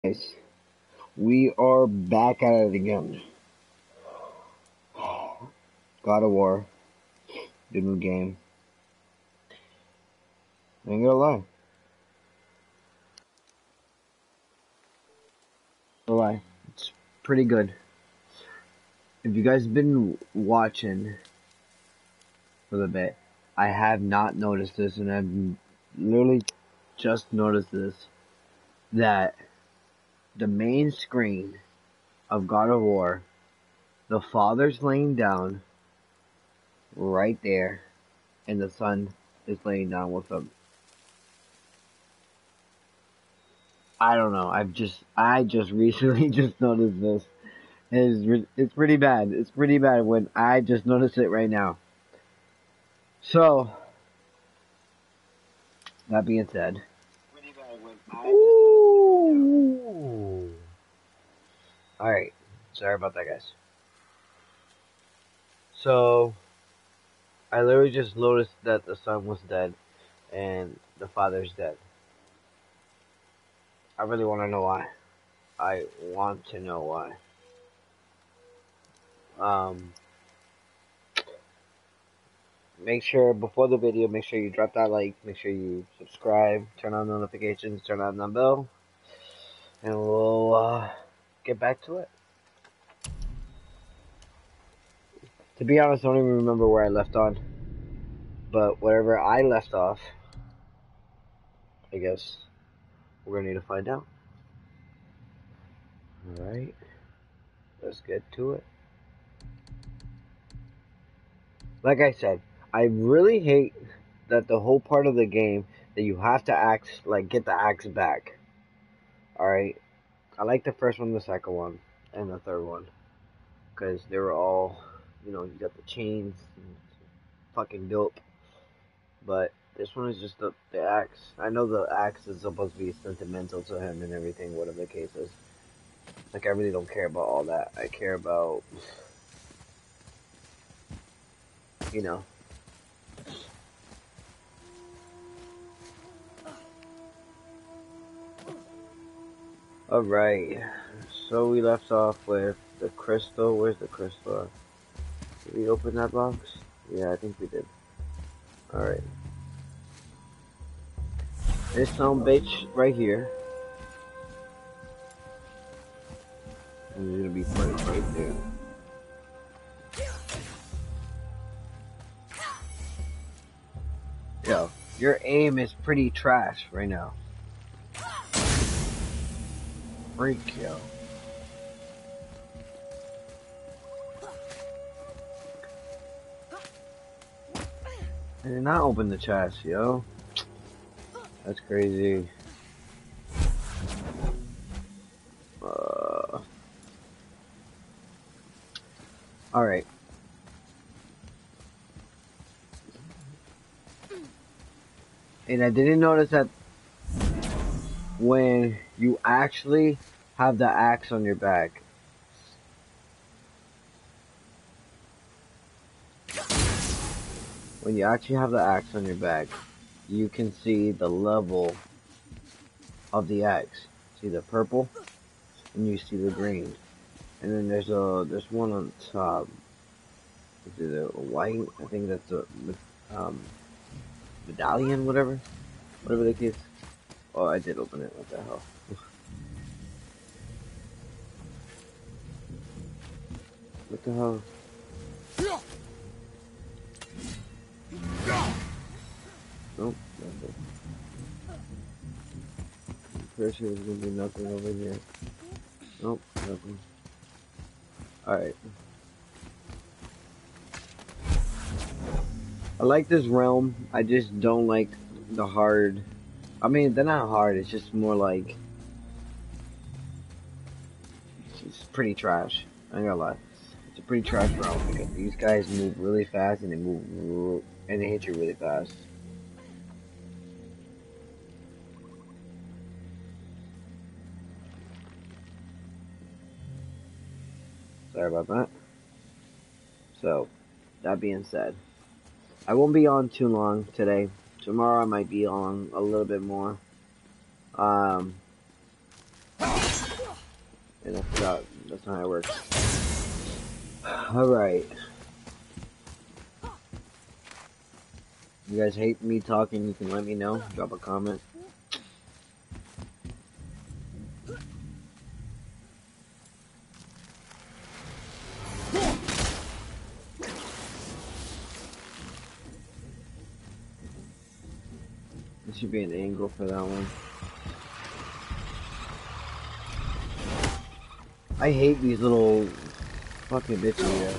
Guys, we are back at it again. God of War, the new game. I ain't gonna lie. It's pretty good. If you guys been watching for a bit, I have not noticed this, and I've literally just noticed this, that the main screen of God of War, the father's laying down right there, and the son is laying down with him. I don't know. I just recently just noticed this. It's pretty bad. It's pretty bad when I just noticed it right now. So, that being said. Ooh. Alright. Sorry about that, guys. So, I literally just noticed that the son was dead and the father's dead. I really want to know why. I want to know why. Make sure before the video, make sure you drop that like, make sure you subscribe, turn on notifications, turn on the bell, and we'll get back to it. To be honest, I don't even remember where I left on, but wherever I left off, I guess we're gonna need to find out. Alright, let's get to it. Like I said, I really hate that the whole part of the game that you have to get the axe back. Alright, I like the first one, the second one, and the third one, because they were all, you got the chains, and fucking dope. But this one is just the axe. I know the axe is supposed to be sentimental to him and everything, whatever the case is. Like, I really don't care about all that. I care about, you know. Alright. So we left off with the crystal. Where's the crystal? Did we open that box? Yeah, I think we did. Alright. This some bitch right here. And it's gonna be put right there. Yo, your aim is pretty trash right now. Freak, yo. I did not open the chest, yo. That's crazy. Alright. And I didn't notice that when you actually have the axe on your back. When you actually have the axe on your back, you can see the level of the axe. See the purple, and you see the green. And then there's one on top. Is it a white? I think that's a medallion, whatever the case. Oh, I did open it. What the hell? What the hell? Nope, nothing. I'm pretty sure there's gonna be nothing over here. Nope, nothing. Alright. I like this realm. I just don't like the hard. I mean, they're not hard. It's just more like it's pretty trash. I ain't gonna lie. It's a pretty trash realm because these guys move really fast and they hit you really fast. Sorry about that. So, that being said, I won't be on too long today. Tomorrow I might be on a little bit more. And I forgot. That's not how it works. Alright. You guys hate me talking, you can let me know. Drop a comment. There should be an angle for that one. I hate these little fucking bitches here.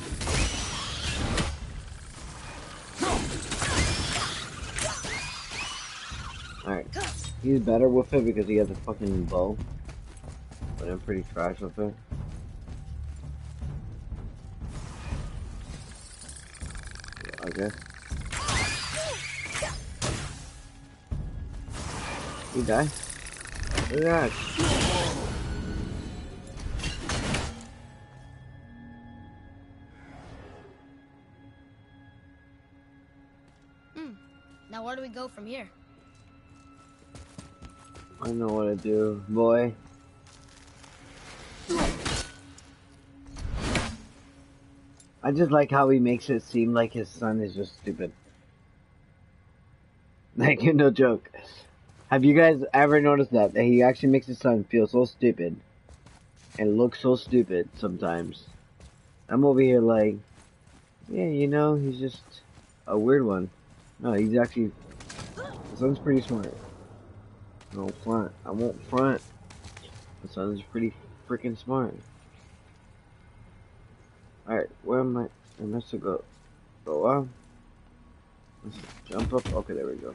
Alright. He's better with it because he has a fucking bow. But I'm pretty trash with it. Yeah, okay. He died. Look at that. Now where do we go from here? I know what to do, boy. I just like how he makes it seem like his son is just stupid. Like, no joke. Have you guys ever noticed that he actually makes his son feel so stupid and look so stupid sometimes? I'm over here like, yeah, you know, he's just a weird one. No, he's actually, his son's pretty smart. I won't front. I won't front. My son's pretty freaking smart. Alright, where am I? I must go. Go up. Let's jump up. Okay, there we go.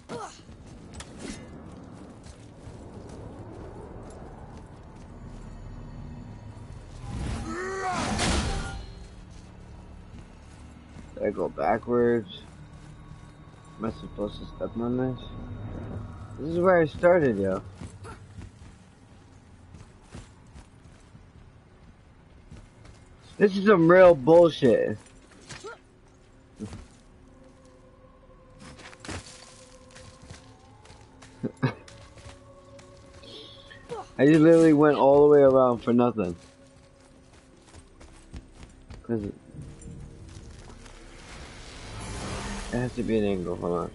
Did I go backwards? Am I supposed to step on this? This is where I started, yo. This is some real bullshit. I just literally went all the way around for nothing. Cause it has to be an angle, hold on.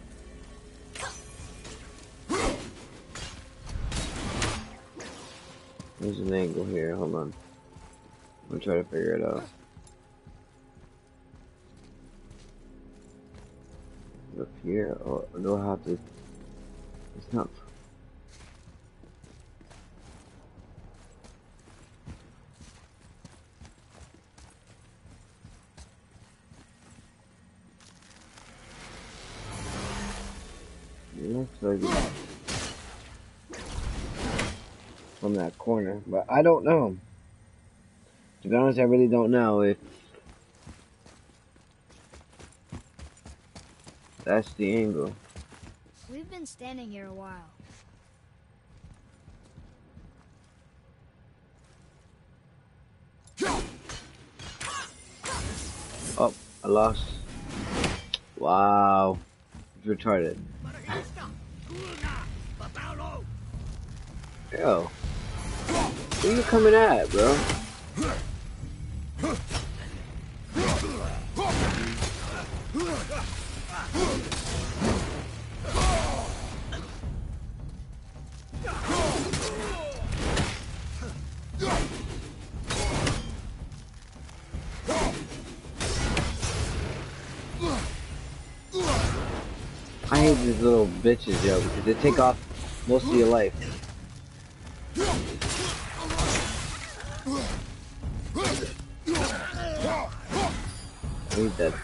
There's an angle here, hold on. I'm gonna try to figure it out. Up here, or do I have to? It's not. It looks like it's from that corner, but I don't know. To be honest, I really don't know if that's the angle. We've been standing here a while. Oh, I lost. Wow. It's retarded. Yo. Where you coming at, bro? I hate these little bitches, yo, because they take off most of your life. I hate that.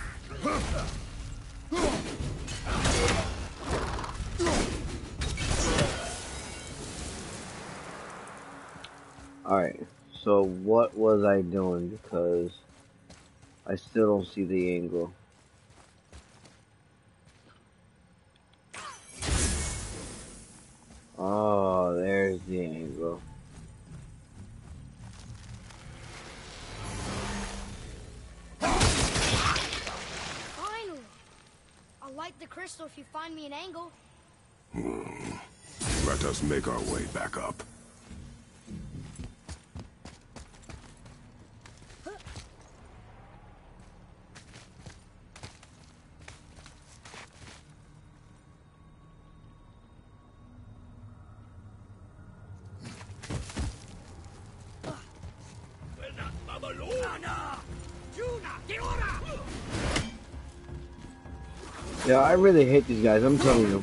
Alright, so what was I doing? Because I still don't see the angle. Oh, there's the angle. Finally! I'll light the crystal if you find me an angle. Let us make our way back up. Yeah, I really hate these guys, I'm telling you.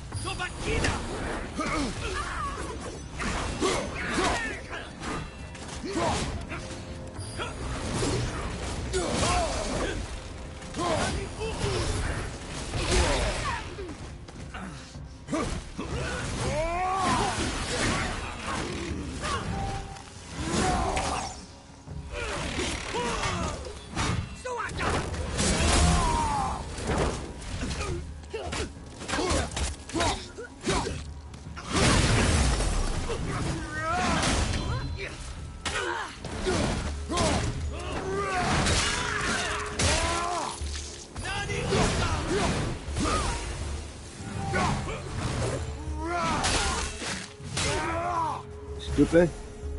Stupid.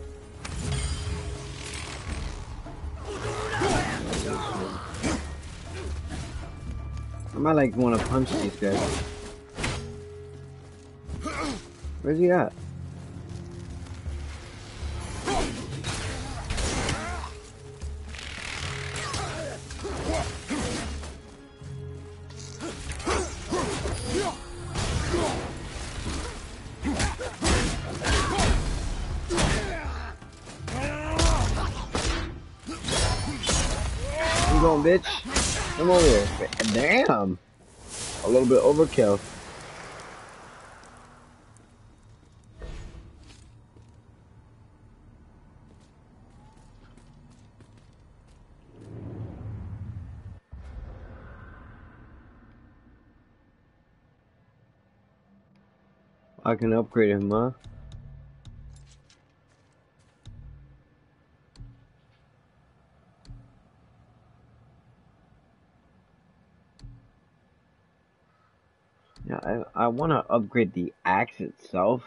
I might like want to punch these guys. Where's he at? You going, bitch? Come over here. Damn. A little bit overkill. I can upgrade him, huh? Yeah, I want to upgrade the axe itself.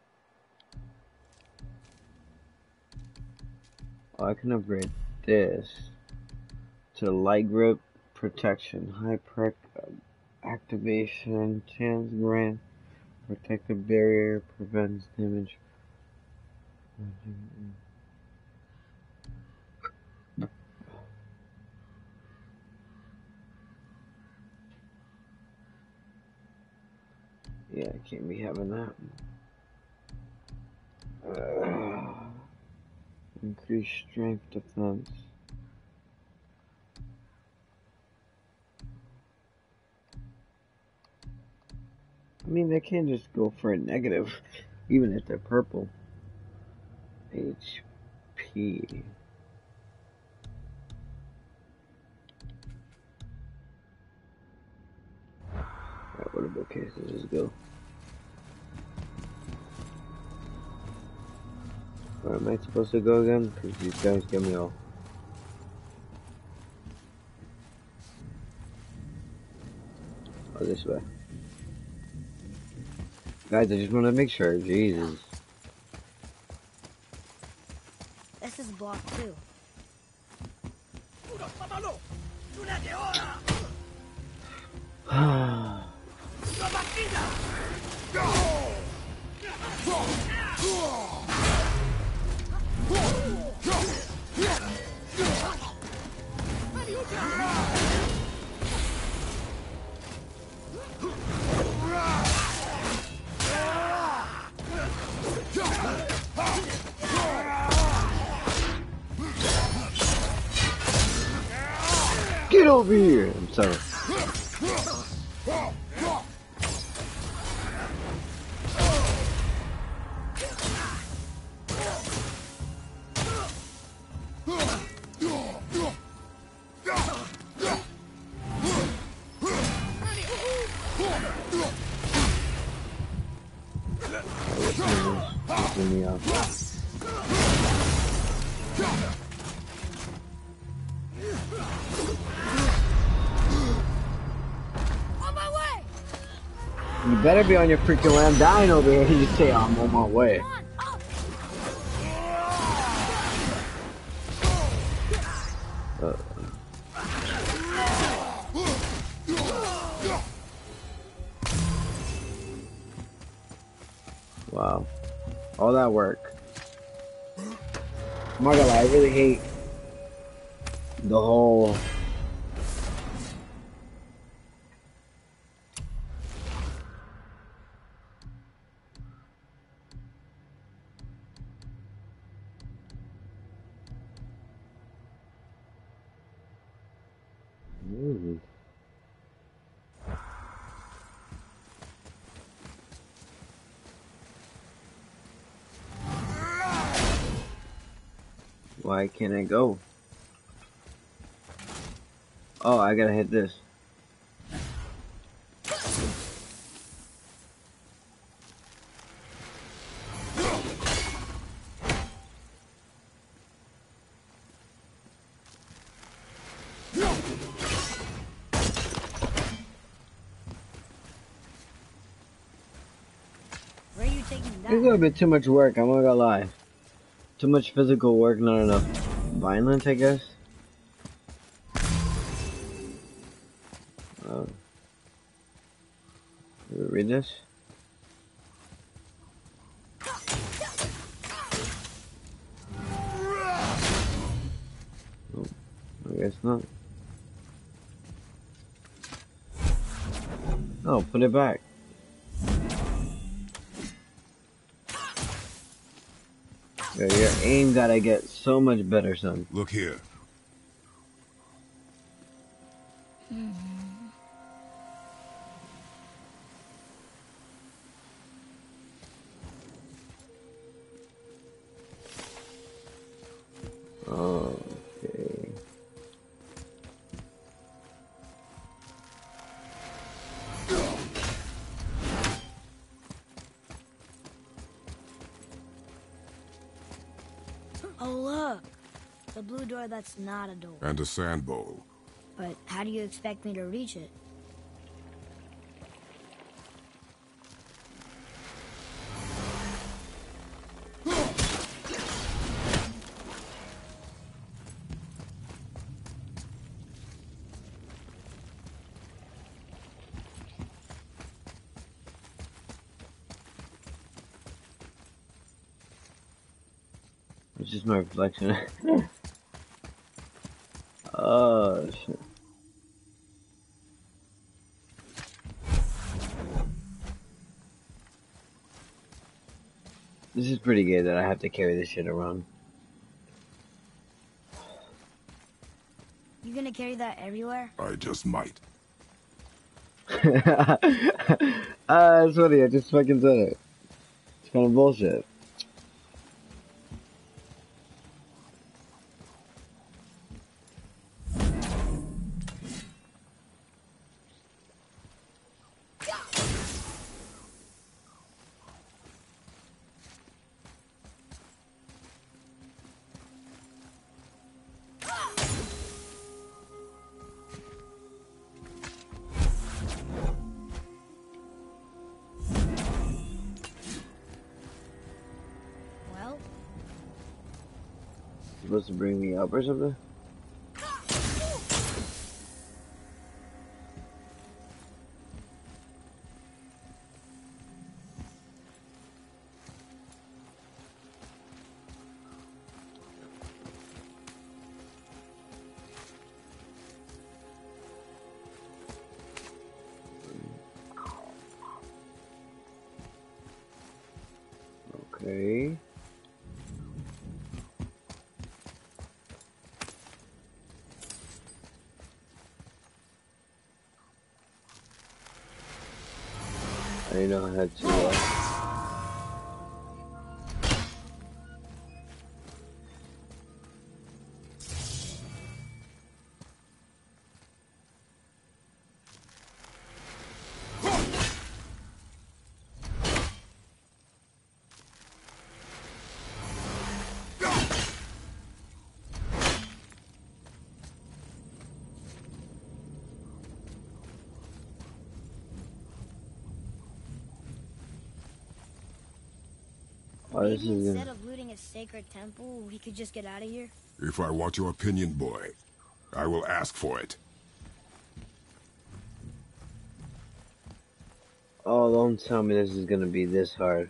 Oh, I can upgrade this to light grip, protection, high perk, activation, chance grant, protective barrier, prevents damage. Yeah, I can't be having that. Increase strength defense. I mean, they can't just go for a negative, even if they're purple. HP. Alright, what about cases? Let's go. Where am I supposed to go again? Because these guys get me all. Oh, this way. Guys, I just want to make sure. Jesus. This is blocked too. Get over here! I'm sorry. Me out. On my way! You better be on your freaking way. I'm dying over here. You just say I'm on my way. Wow. All that work. I'm not gonna lie, I really hate The whole... Why can't I go? Oh, I gotta hit this. Where are you taking that? It's a little bit too much work, I'm not gonna lie. Too much physical work, not enough violence, I guess. Read this? Oh, I guess not. Oh, put it back. Yo, your aim gotta get so much better, son. Look here. Okay. Oh, look. The blue door that's not a door. And a sand bowl. But how do you expect me to reach it? It's just my reflection. Oh, shit. This is pretty gay that I have to carry this shit around. You gonna carry that everywhere? I just might. It's funny, I just fucking said it. It's kind of bullshit. Well, Supposed to bring me up or something? Okay. I didn't know I had to, oh, this maybe is instead of looting a sacred temple, we could just get out of here? If I want your opinion, boy, I will ask for it. Oh, don't tell me this is gonna be this hard.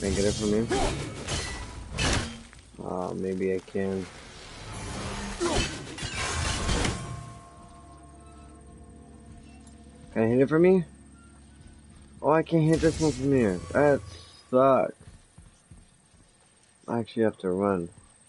Can I get it from here? Maybe I can. Can I hit it from me? Oh, I can't hit this one from here. That sucks. I actually have to run.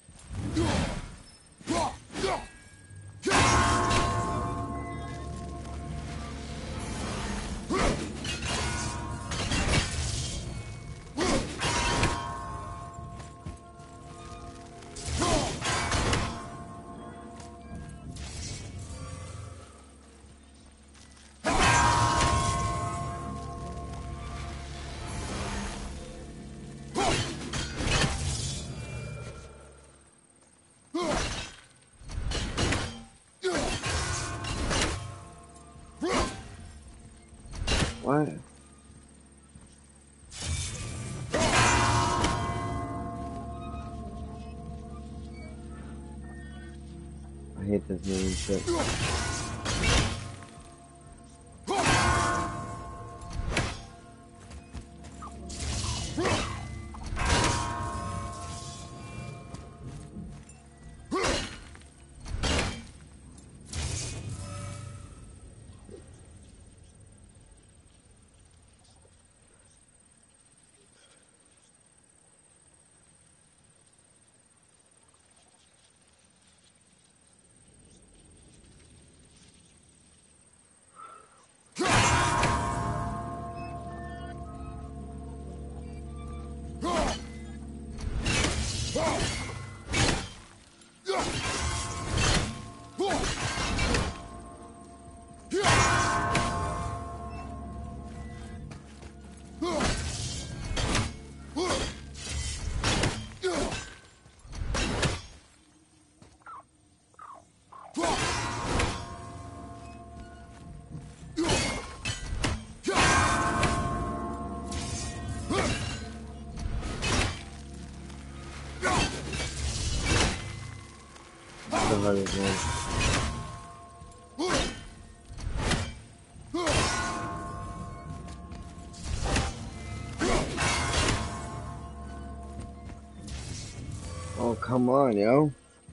What? I hate this moving shit. The hardest one. Oh, come on, yo.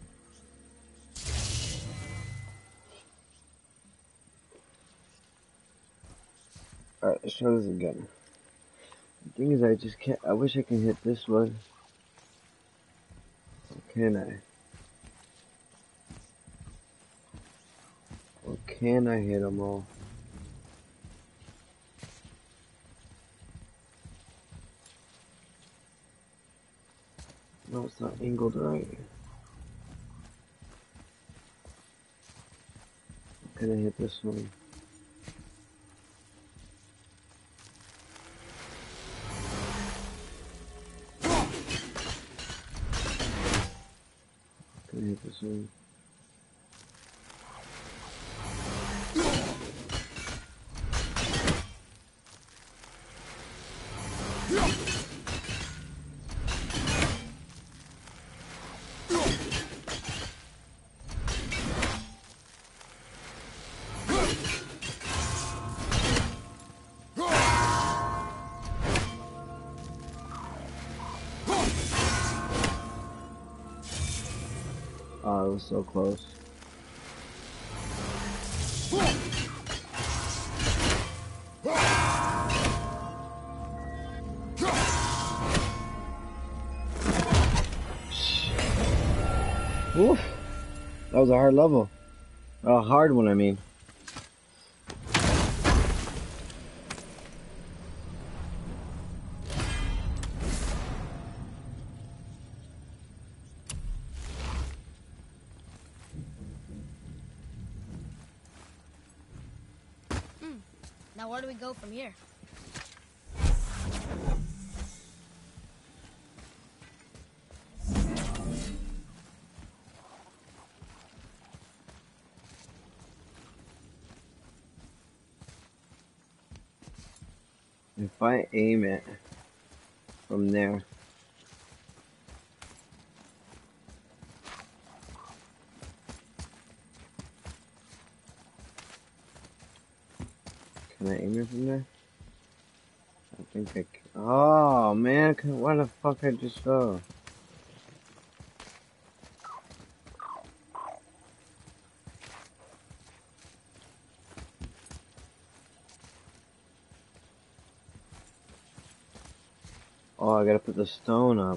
Alright, let's try this again. The thing is, I just can't. I wish I could hit this one. Or can I? Or can I hit them all? No, it's not angled right. Can I hit this one? Can I hit this one? Oh, it was so close. Oof. That was a hard level. A hard one, I mean. Now where do we go from here? If I aim it from there. Can I aim it from there? I think I can. Oh man, why the fuck I just fell? Oh, I gotta put the stone up.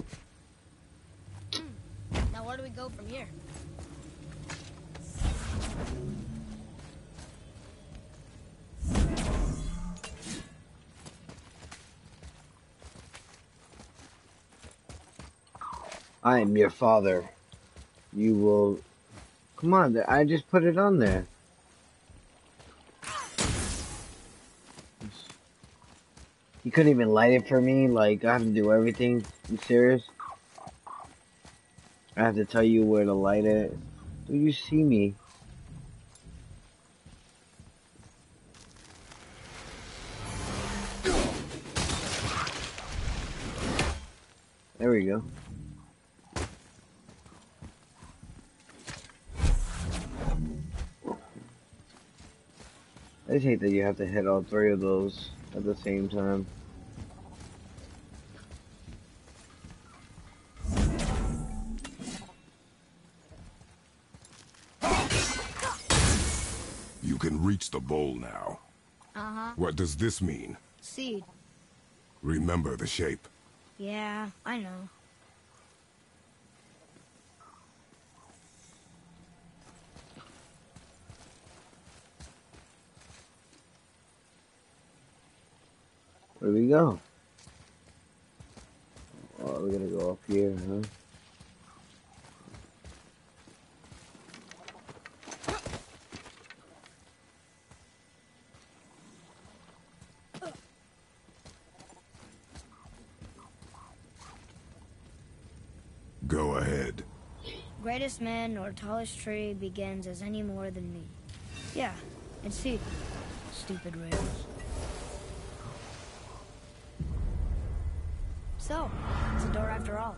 Now where do we go from here? I am your father. You will... Come on, I just put it on there. You couldn't even light it for me? Like, I have to do everything? You serious? I have to tell you where to light it? Do you see me? There we go. I just hate that you have to hit all three of those at the same time. You can reach the bowl now. Uh-huh. What does this mean? Seed. Remember the shape. Yeah, I know. Where do we go? Oh, we're gonna go up here, huh? Go ahead. Greatest man or tallest tree begins as any more than me. Yeah, it's Seed. Stupid rails. So, it's a door after all.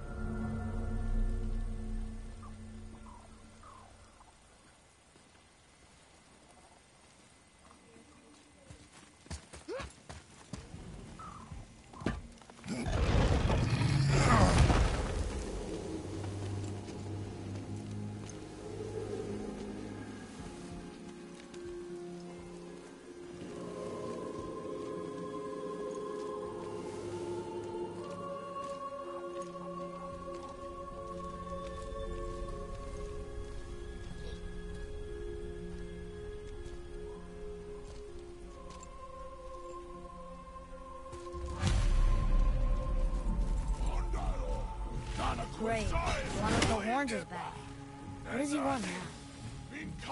Great. One of the horns is back. What does he want now?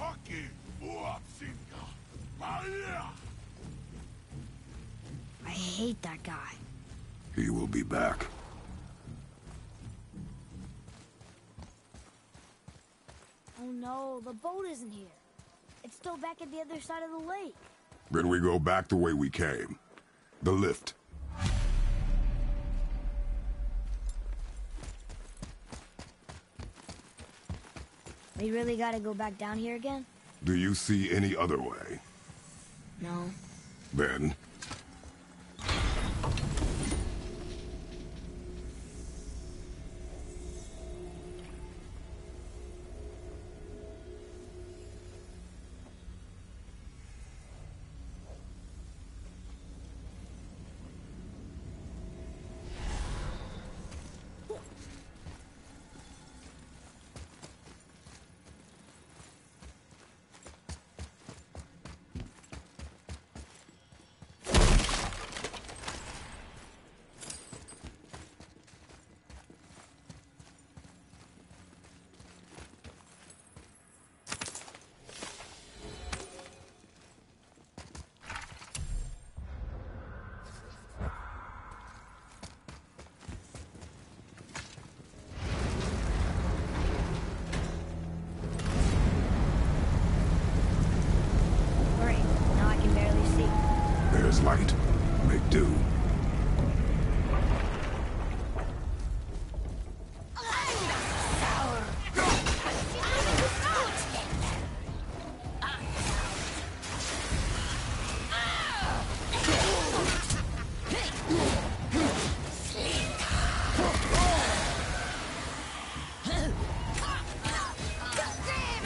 I hate that guy. He will be back. Oh no, the boat isn't here. It's still back at the other side of the lake. Then we go back the way we came. The lift. We really gotta go back down here again? Do you see any other way? No. Then...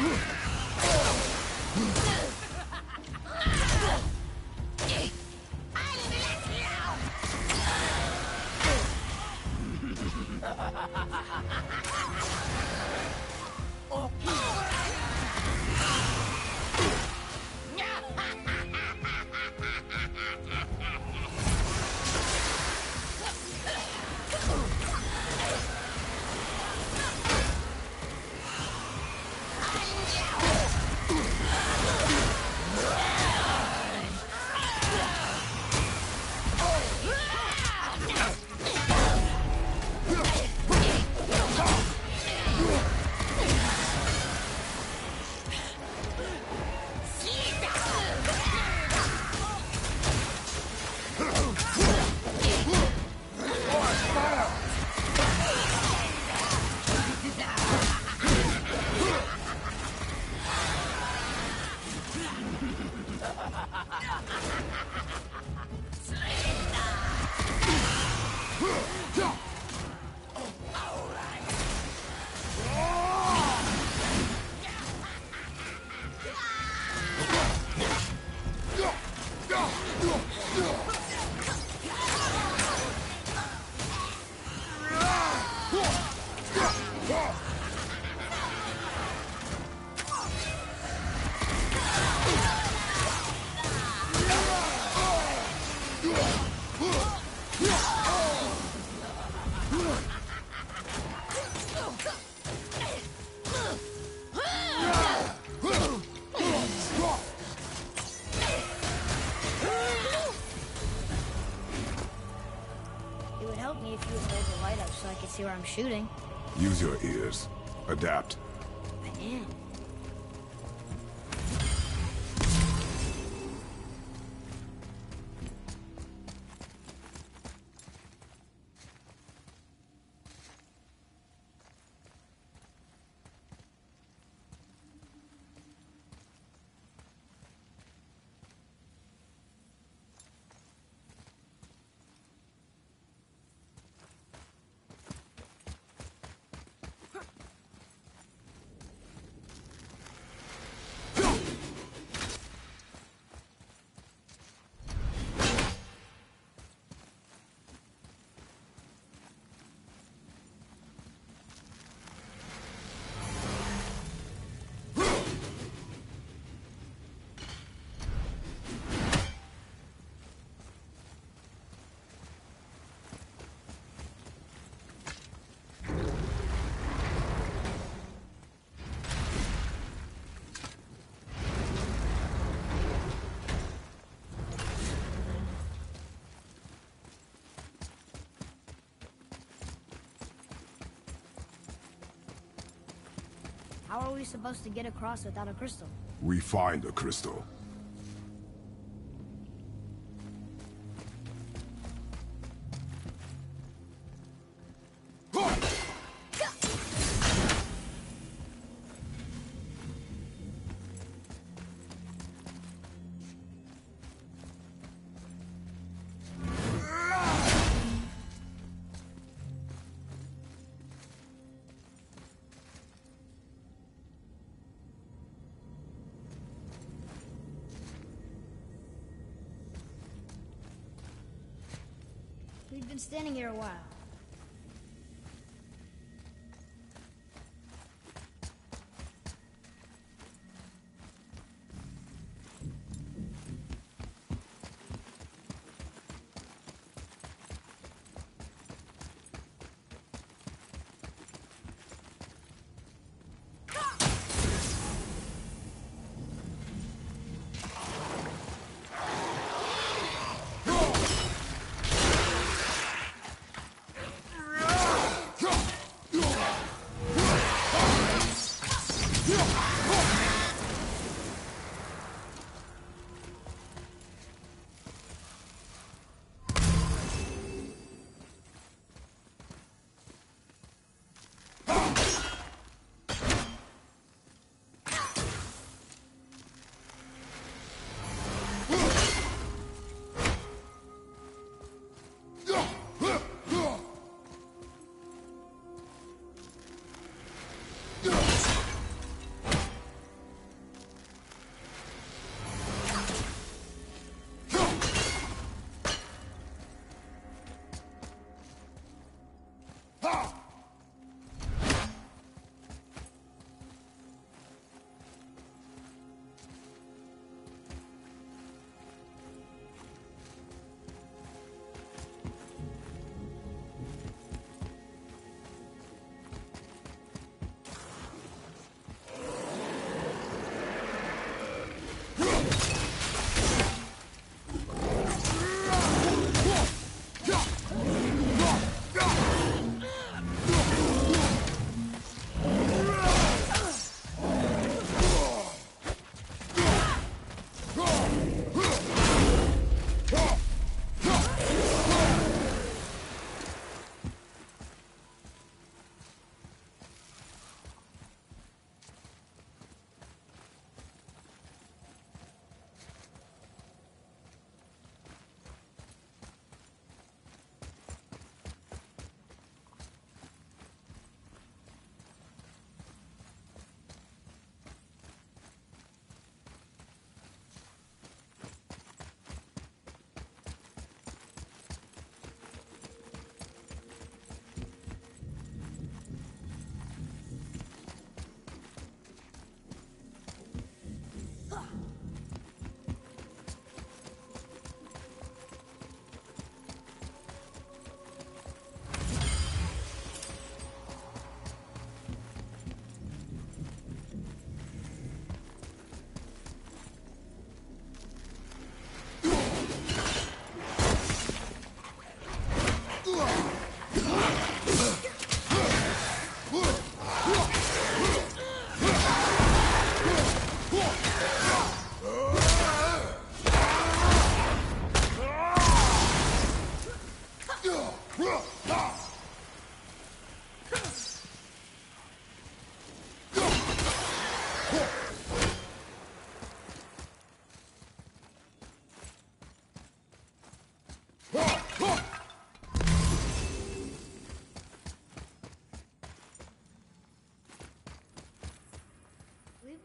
It would help me if you would hold the light up so I could see where I'm shooting. Use your ears. Adapt. I am. How are we supposed to get across without a crystal? We find a crystal. We've been standing here a while.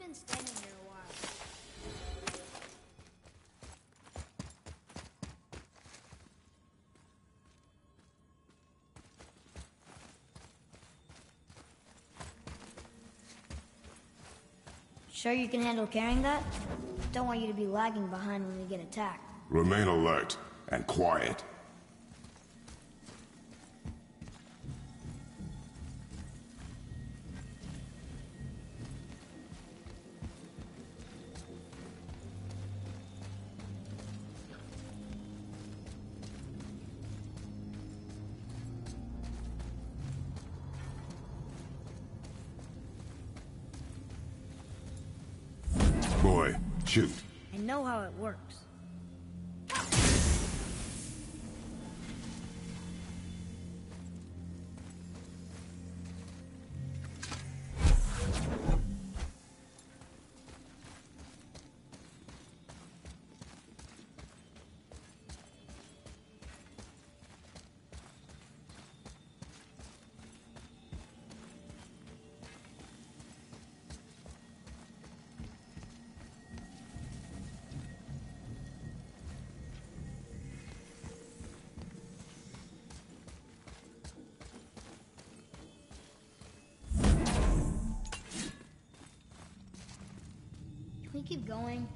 been standing here a while. Sure you can handle carrying that? Don't want you to be lagging behind when we get attacked. Remain alert and quiet. Boy, shoot. I know how it works. Can we keep going?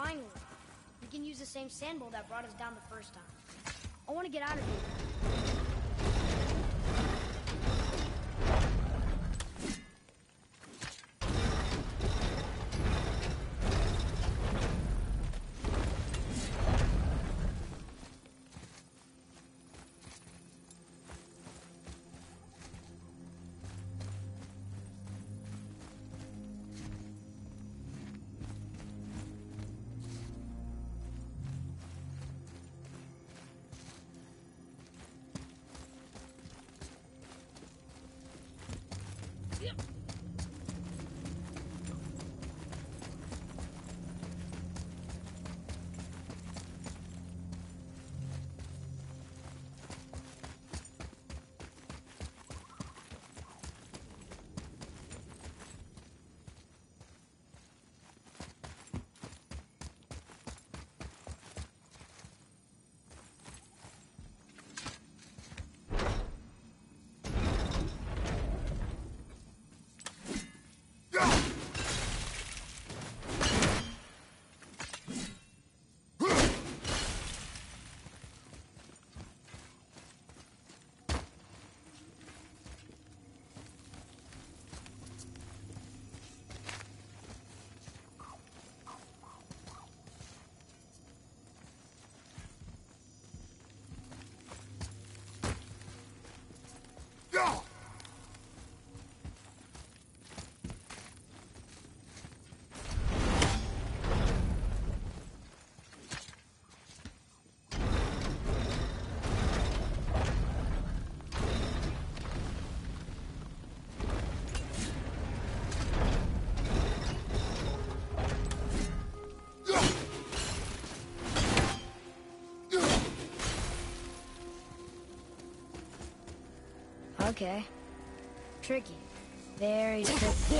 Finally. We can use the same sand bowl that brought us down the first time. I want to get out of here. Okay. Tricky. Very tricky.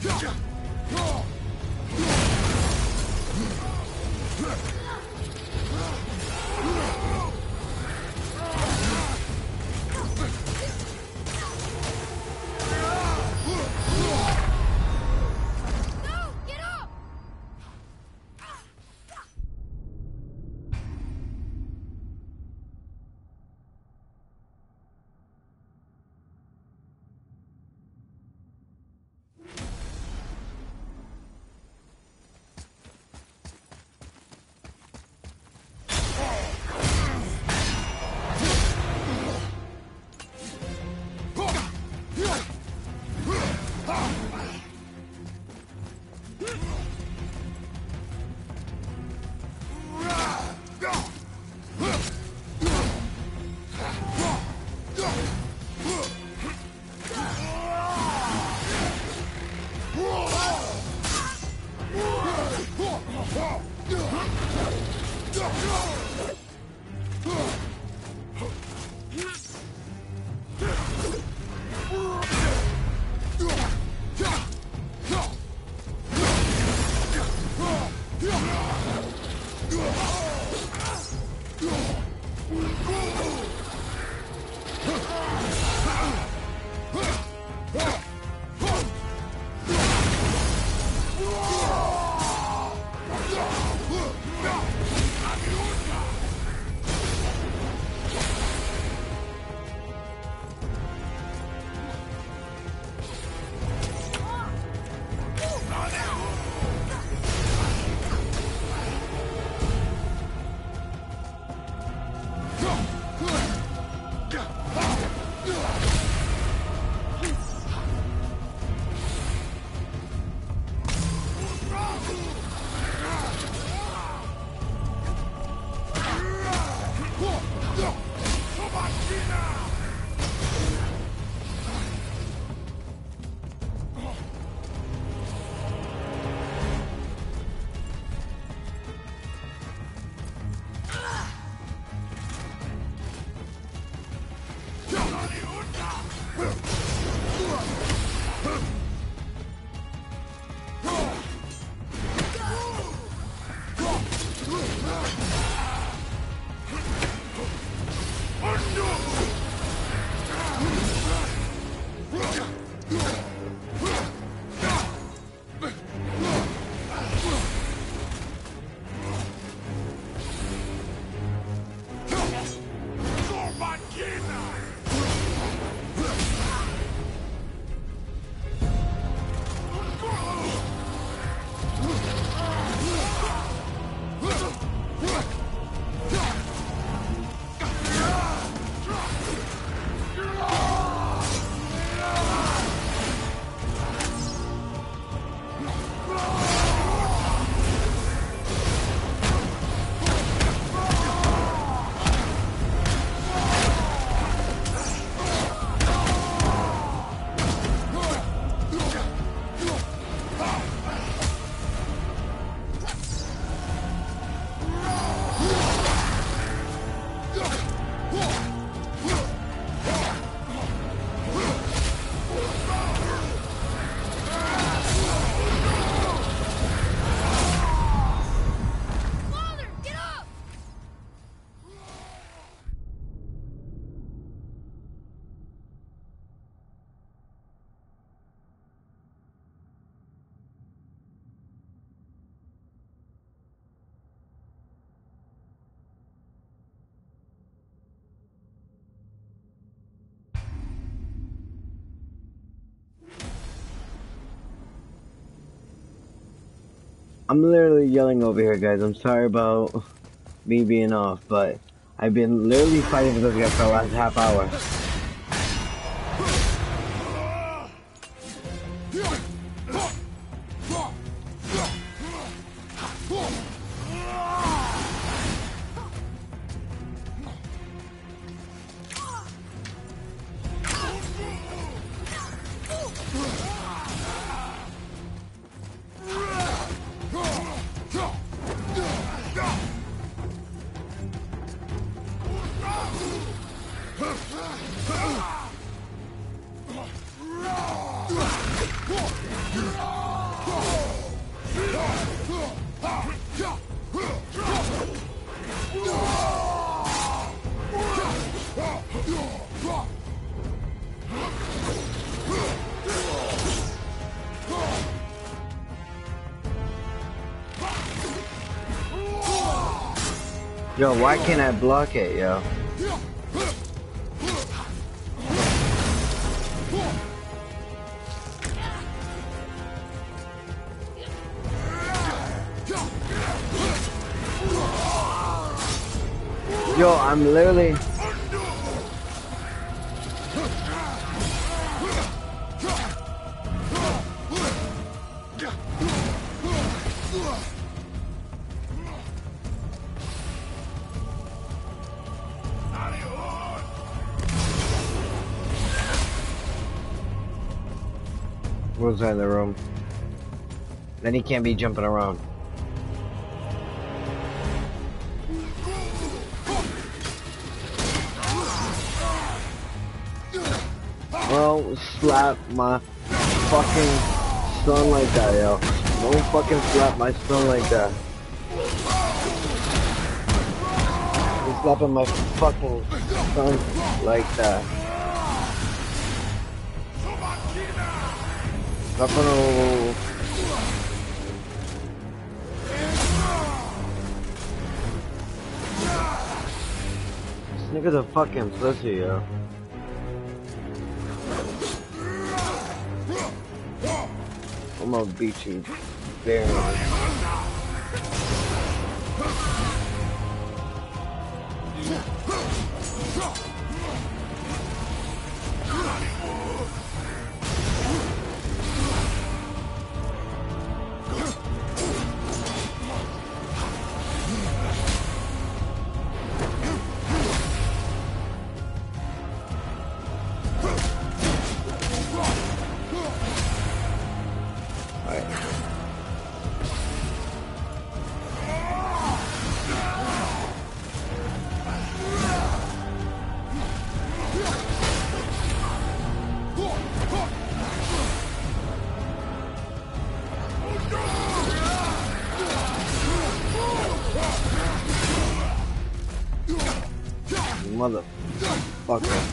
I'm literally yelling over here, guys. I'm sorry about me being off, but I've been literally fighting with this guy for the last half hour. Yo, why can't I block it, yo? Yo, I'm literally... What's that in the room? Then he can't be jumping around. Don't slap my fucking son like that, yo. Don't fucking slap my son like that. You're slapping my fucking son like that. Not gonna... This nigga's a fucking pussy, yo. I'm gonna beat you very much. Motherfucker.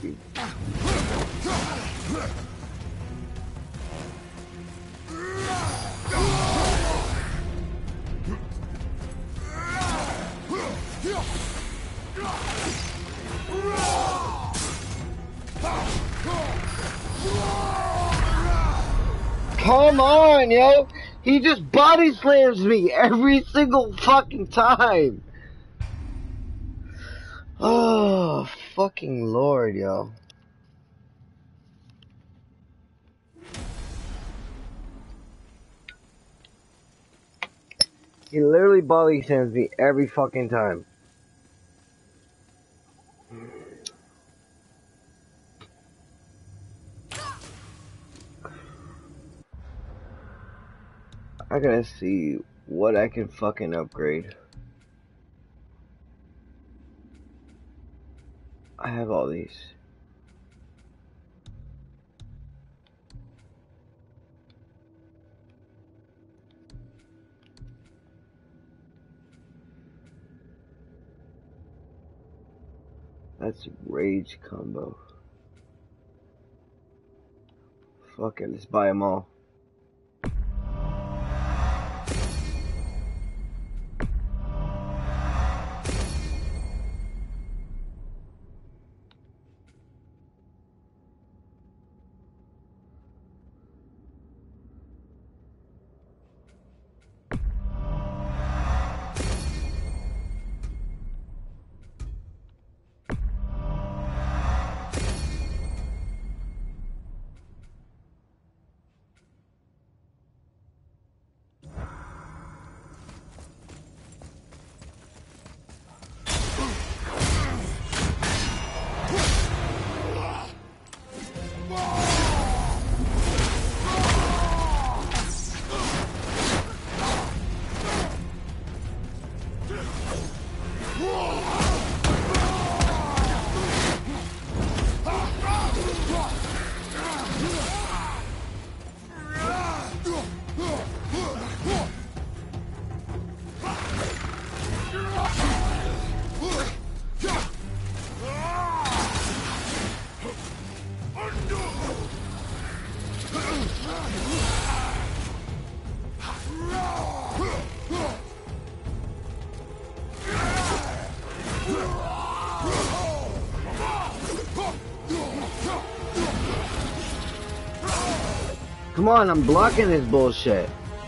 Come on, yo! He just body slams me every single fucking time! Oh, fucking lord, yo. He literally body slams me every fucking time. I gotta see what I can fucking upgrade. I have all these. That's rage combo. Fuck it, let's buy them all. Come on, I'm blocking this bullshit.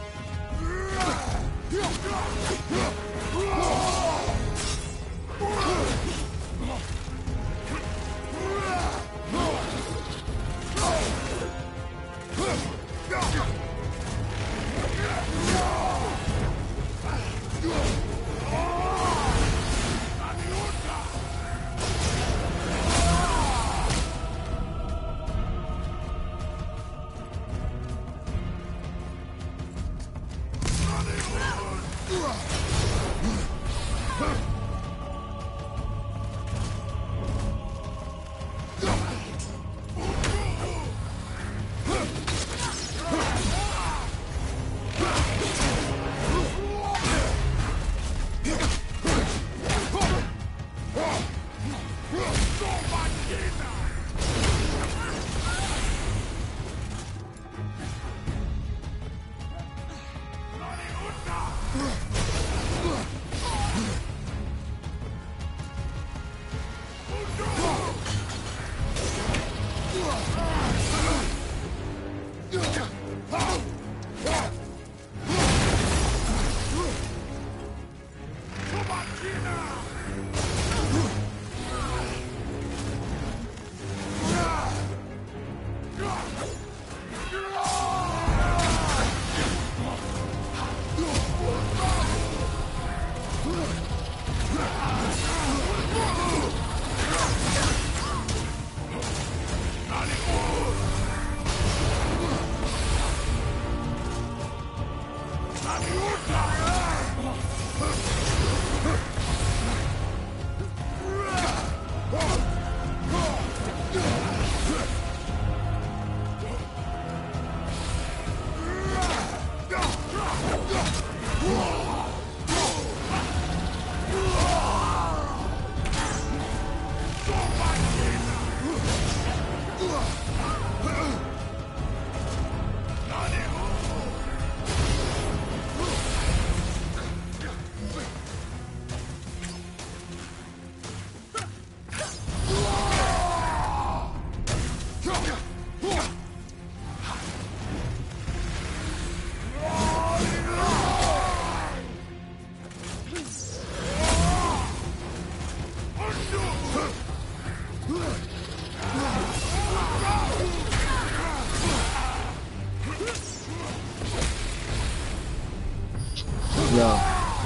Yo.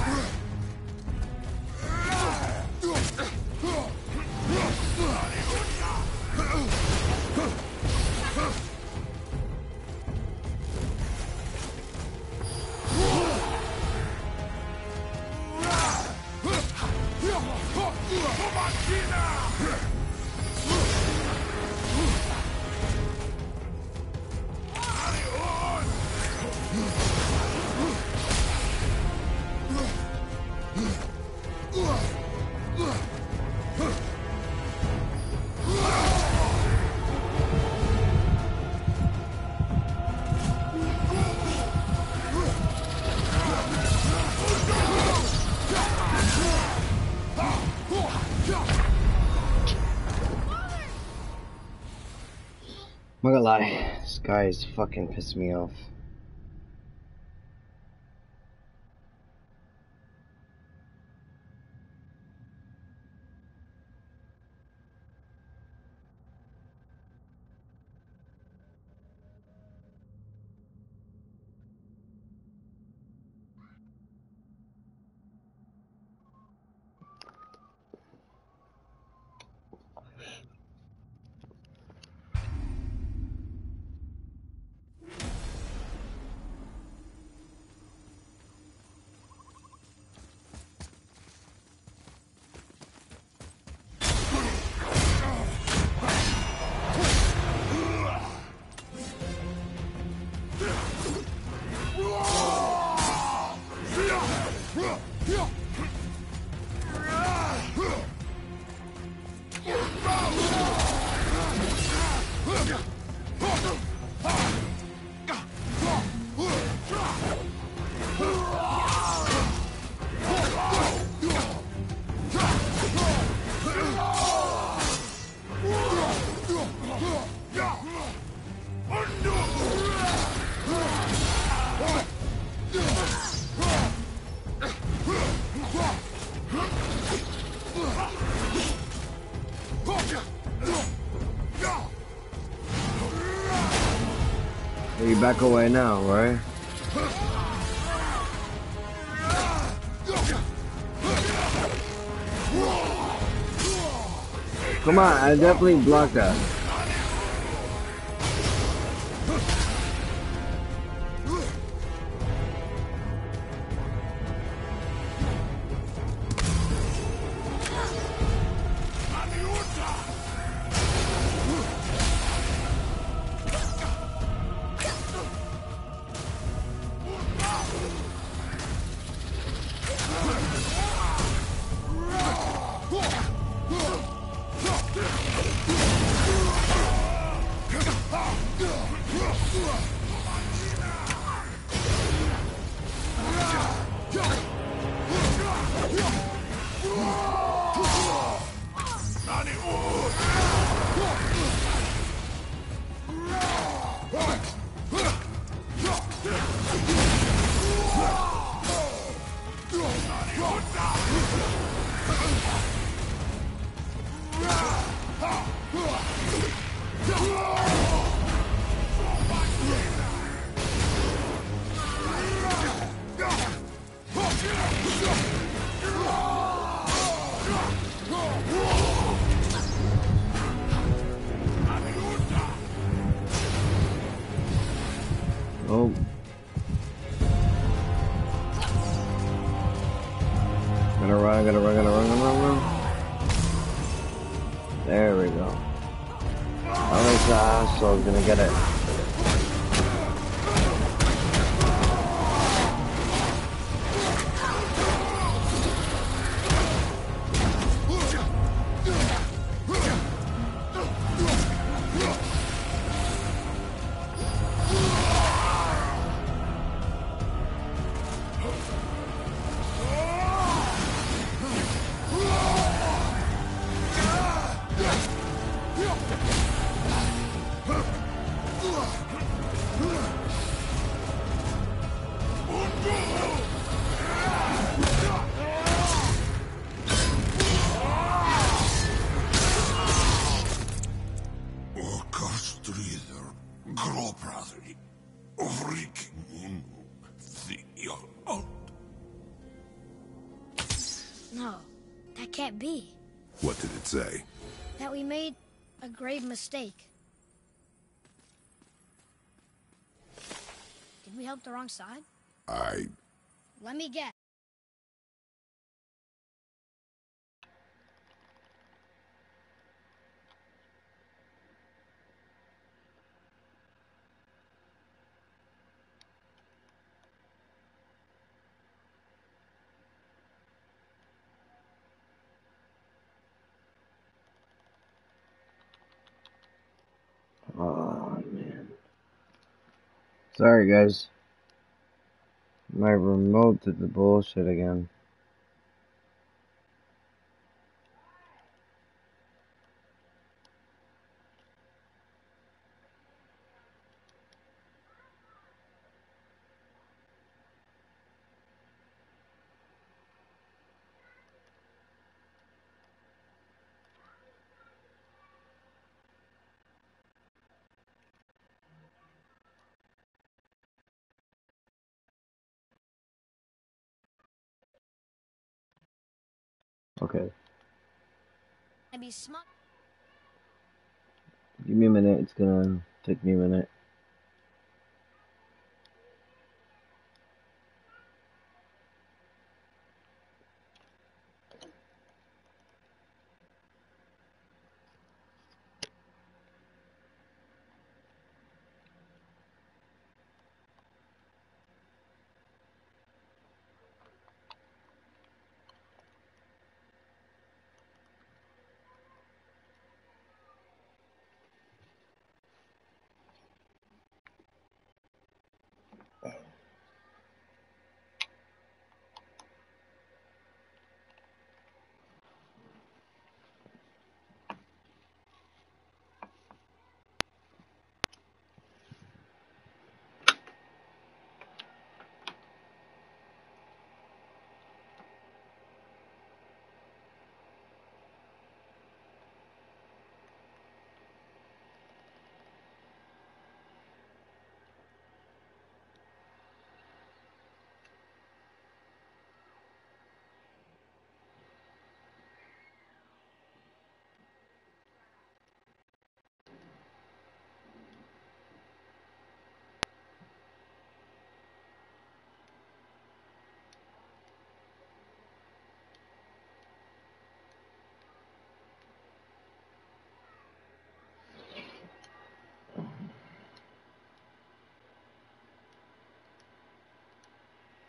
I'm not gonna lie, this guy is fucking pissing me off. back away now, right? Come on, I definitely blocked that. Oh. Gonna run. There we go. Alex asshole's gonna get it. No, that can't be. What did it say? That we made a grave mistake. Did we help the wrong side? Let me guess. Oh, man. Sorry, guys. My remote did the bullshit again. Okay. And be smart. Give me a minute. It's gonna take me a minute.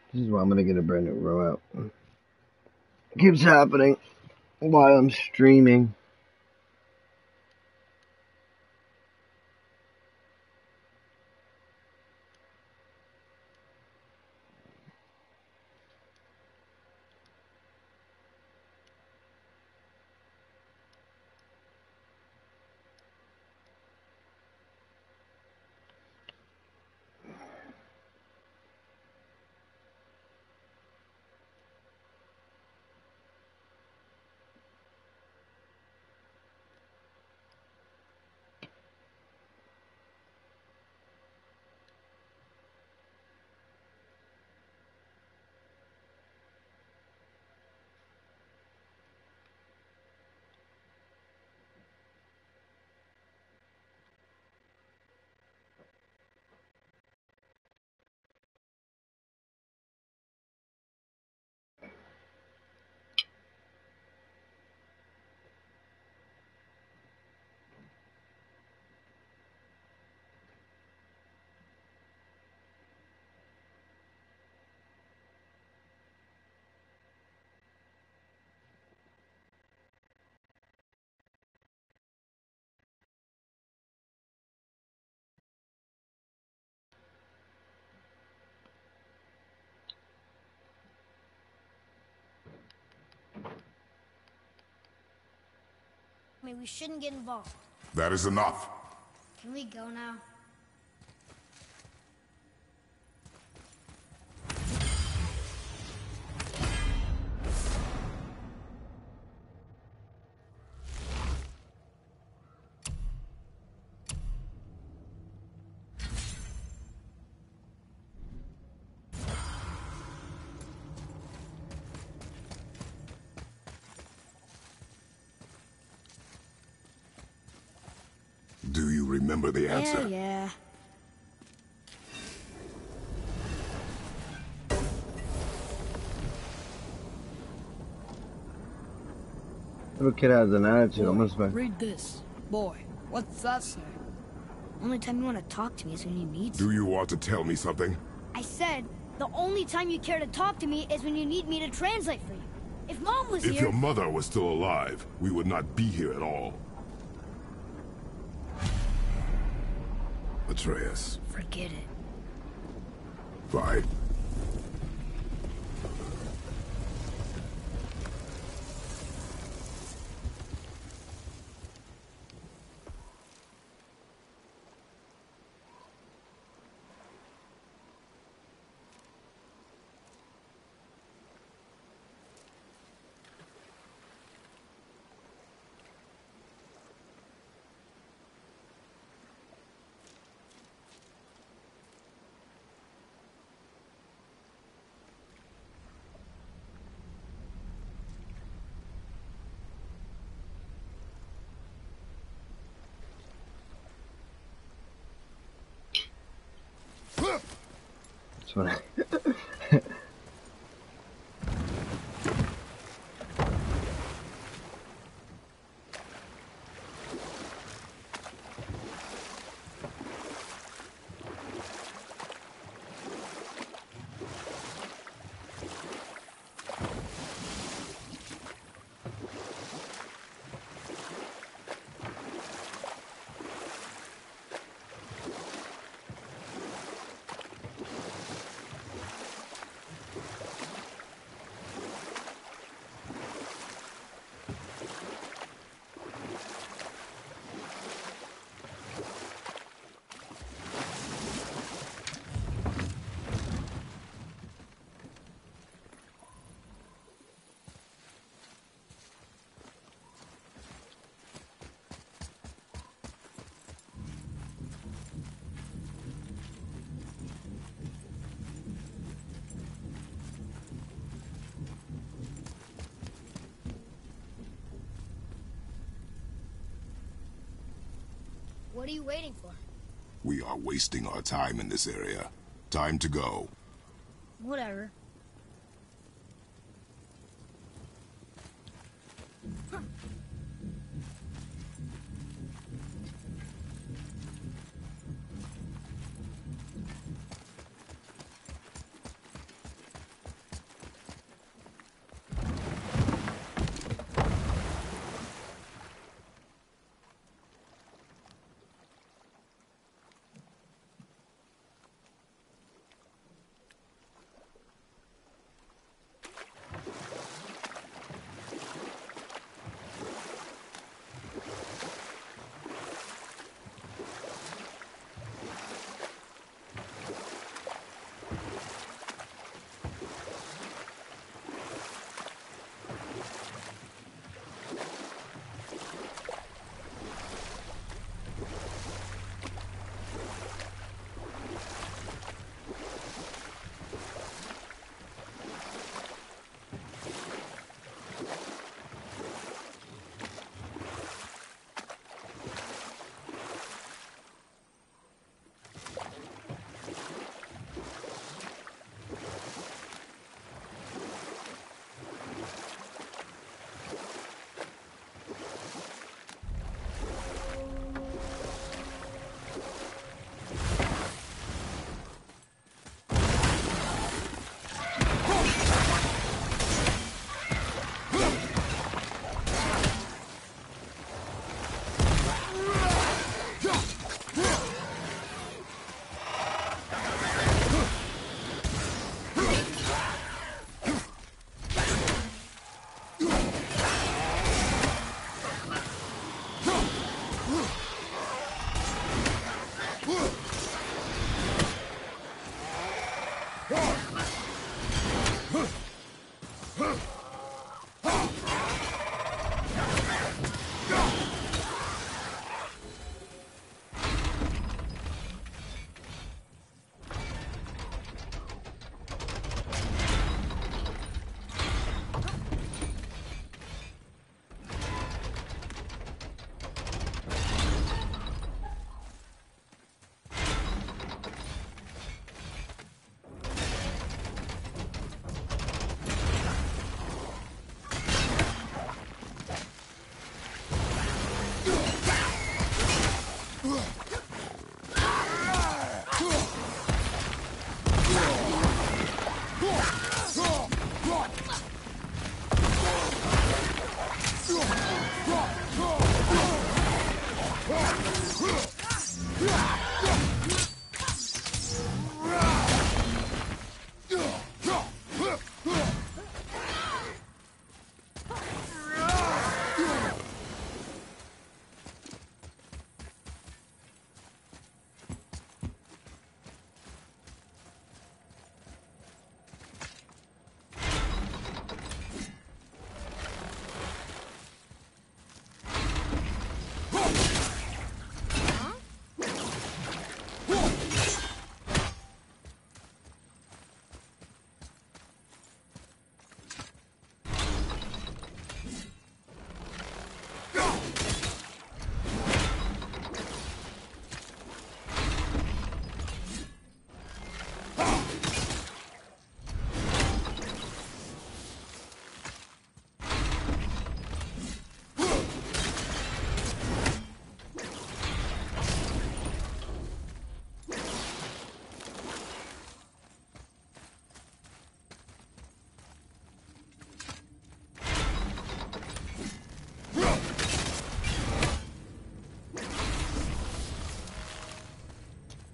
This is why I'm gonna get a brand new row out. Keeps happening while I'm streaming. I mean, we shouldn't get involved. That is enough. Can we go now? Do you remember the answer? Yeah. Little kid has an attitude. Boy, I'm gonna spend. read this. Boy, what's that say? Only time you want to talk to me is when you need Do you want to tell me something? I said, the only time you care to talk to me is when you need me to translate for you. If Mom was If here... your mother was still alive, we would not be here at all. Atreus. Forget it. Fine. That's what I. What are you waiting for? We are wasting our time in this area. Time to go. Whatever.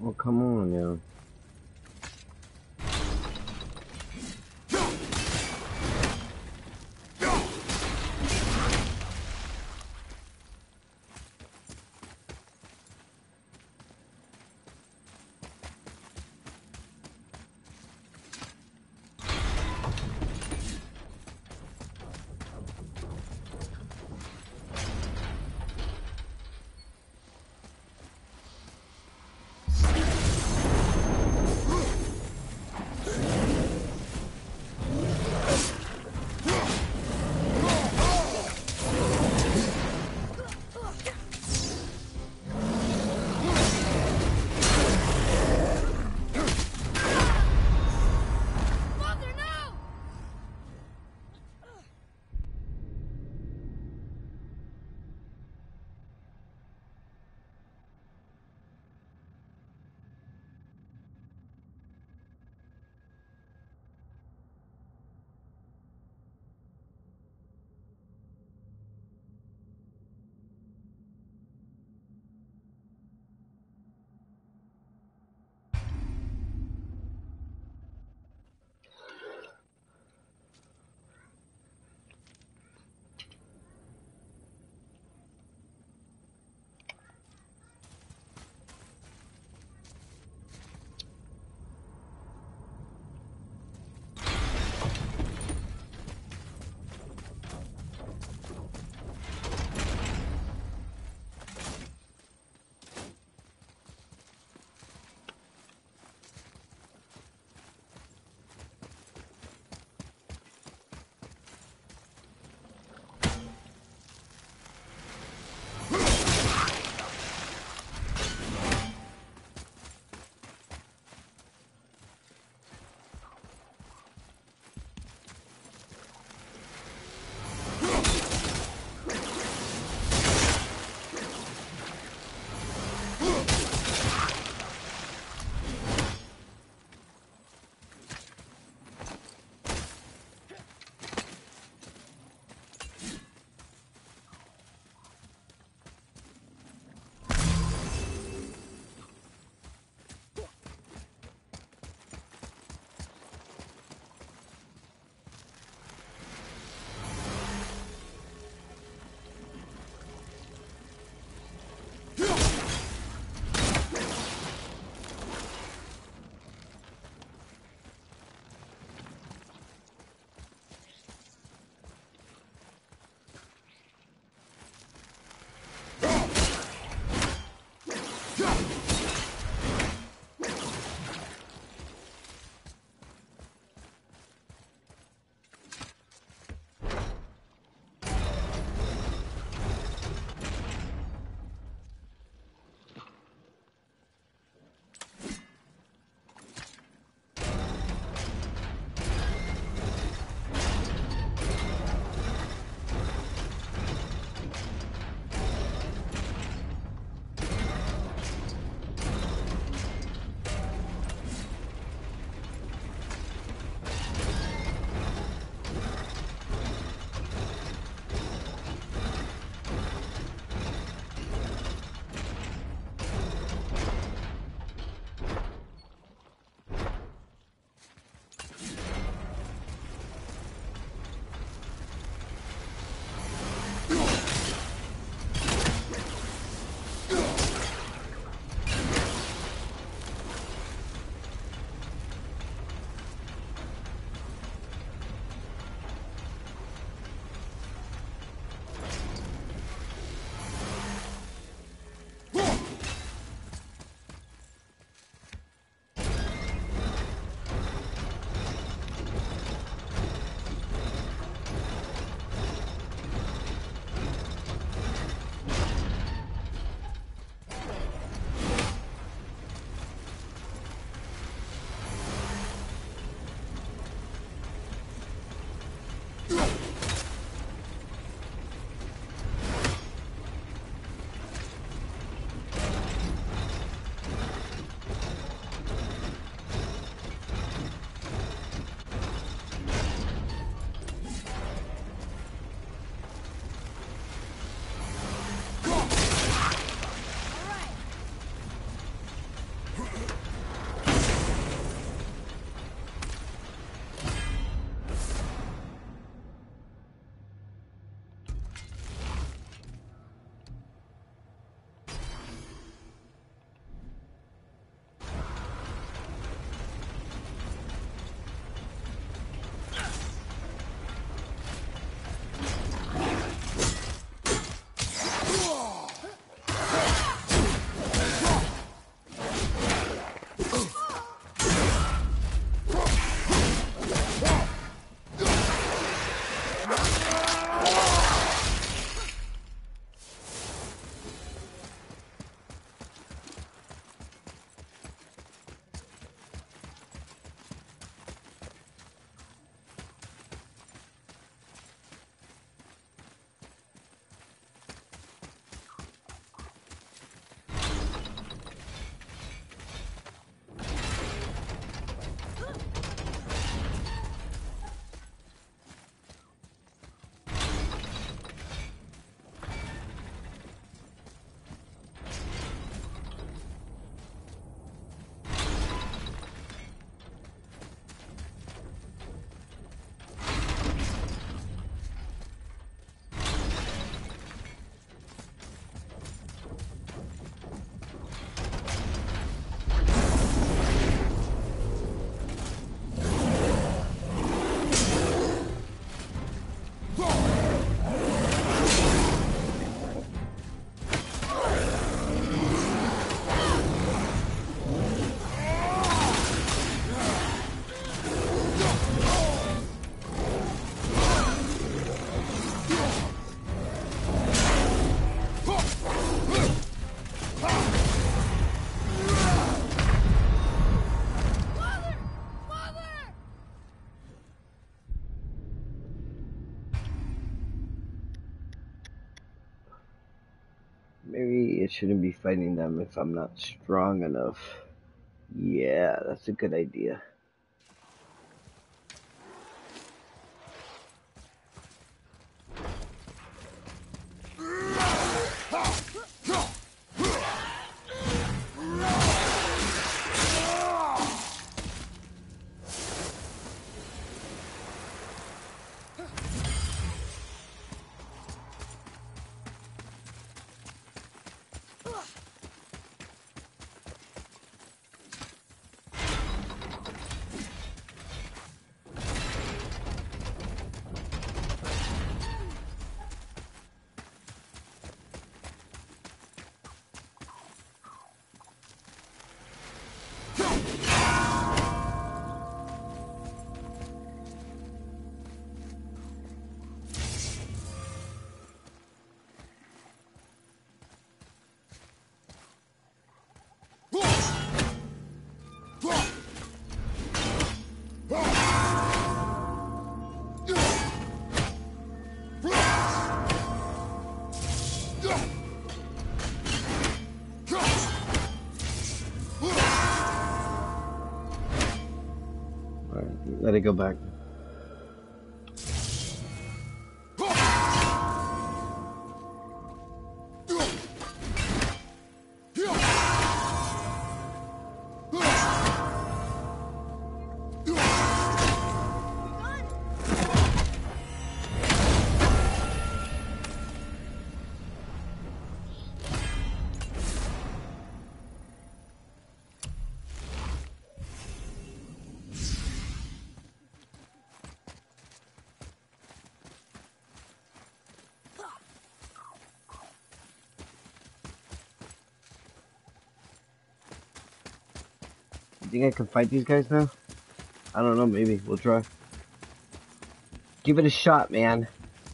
Oh, come on, yo. Mother, no! Maybe it shouldn't be fighting them if I'm not strong enough. Yeah, that's a good idea. Alright, let it go back. You think I can fight these guys now? I don't know, maybe. We'll try. Give it a shot, man.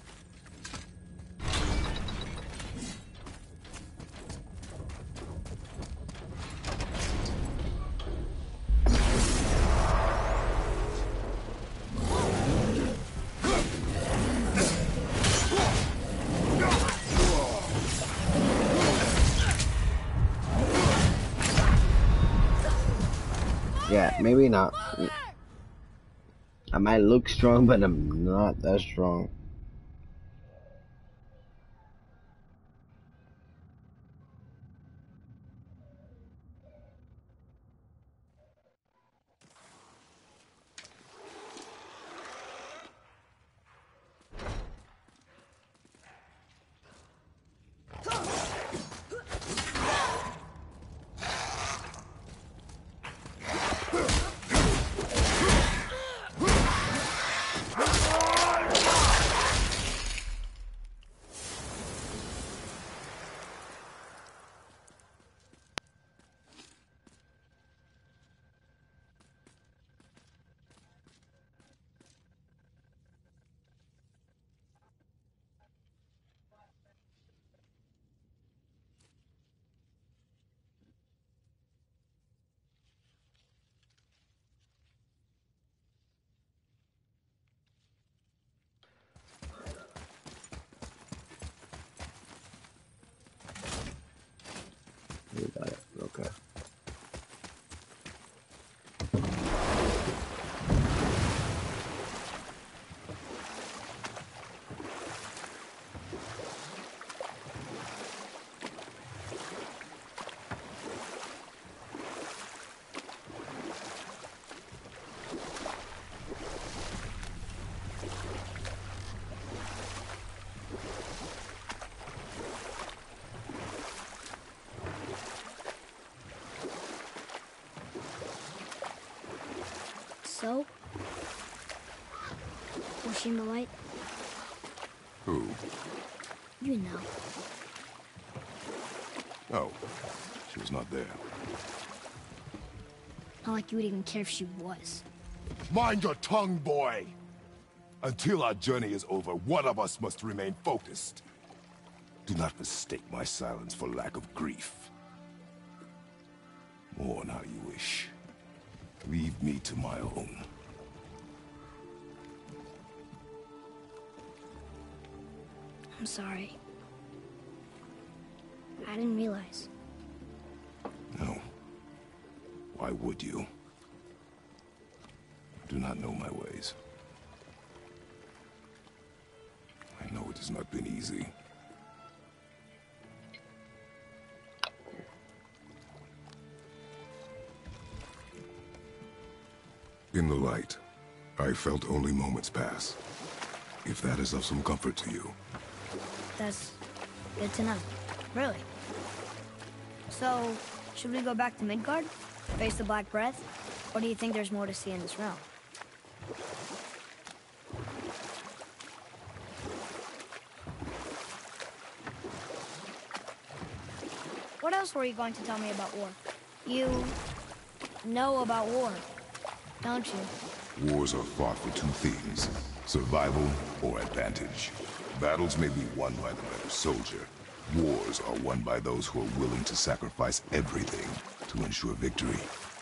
Yeah, maybe not. I might look strong, but I'm not that strong. We got it. Okay. So? Was she in the light? Who? You know. Oh, she was not there. Not like you would even care if she was. Mind your tongue, boy! Until our journey is over, one of us must remain focused. Do not mistake my silence for lack of grief. Mourn how you wish. Leave me to my own. I'm sorry. I didn't realize. No. Why would you? You do not know my ways. I know it has not been easy. In the light, I felt only moments pass. If that is of some comfort to you. That's good to know. Really. So, should we go back to Midgard? Face the Black Breath? Or do you think there's more to see in this realm? What else were you going to tell me about war? You know about war, don't you? Wars are fought for two things, survival or advantage. Battles may be won by the better soldier. Wars are won by those who are willing to sacrifice everything to ensure victory.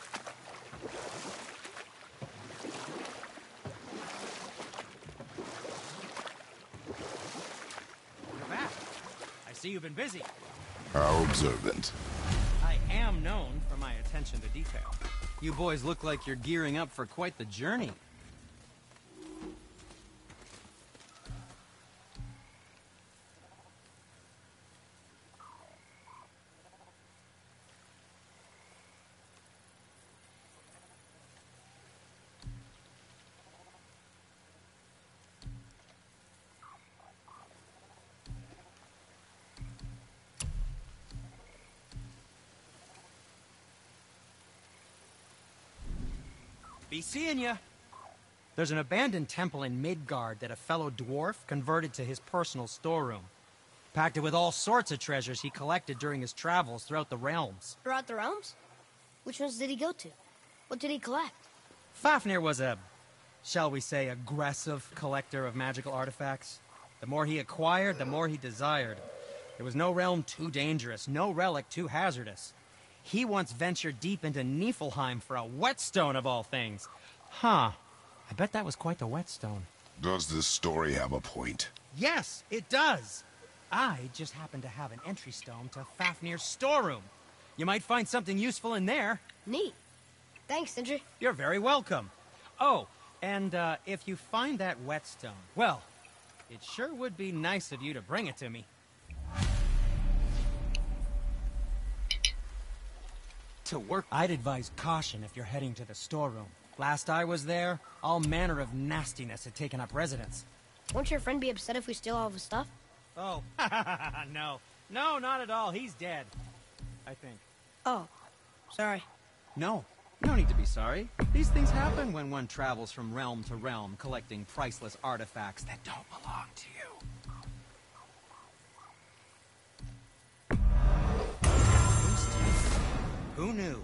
You're back. I see you've been busy. How observant. I am known for my attention to detail. You boys look like you're gearing up for quite the journey. Be seeing ya. There's an abandoned temple in Midgard that a fellow dwarf converted to his personal storeroom. Packed it with all sorts of treasures he collected during his travels throughout the realms. Throughout the realms? Which ones did he go to? What did he collect? Fafnir was a, shall we say, aggressive collector of magical artifacts. The more he acquired, the more he desired. There was no realm too dangerous, no relic too hazardous. He once ventured deep into Niflheim for a whetstone of all things. Huh. I bet that was quite the whetstone. Does this story have a point? Yes, it does. I just happen to have an entry stone to Fafnir's storeroom. You might find something useful in there. Neat. Thanks, Sindri. You're very welcome. Oh, and if you find that whetstone, well, it sure would be nice of you to bring it to me. To work, I'd advise caution if you're heading to the storeroom. Last I was there, all manner of nastiness had taken up residence. Won't your friend be upset if we steal all of his stuff? Oh, no. No, not at all. He's dead. I think. Oh, sorry. No. No need to be sorry. These things happen when one travels from realm to realm, collecting priceless artifacts that don't belong to you. Who knew?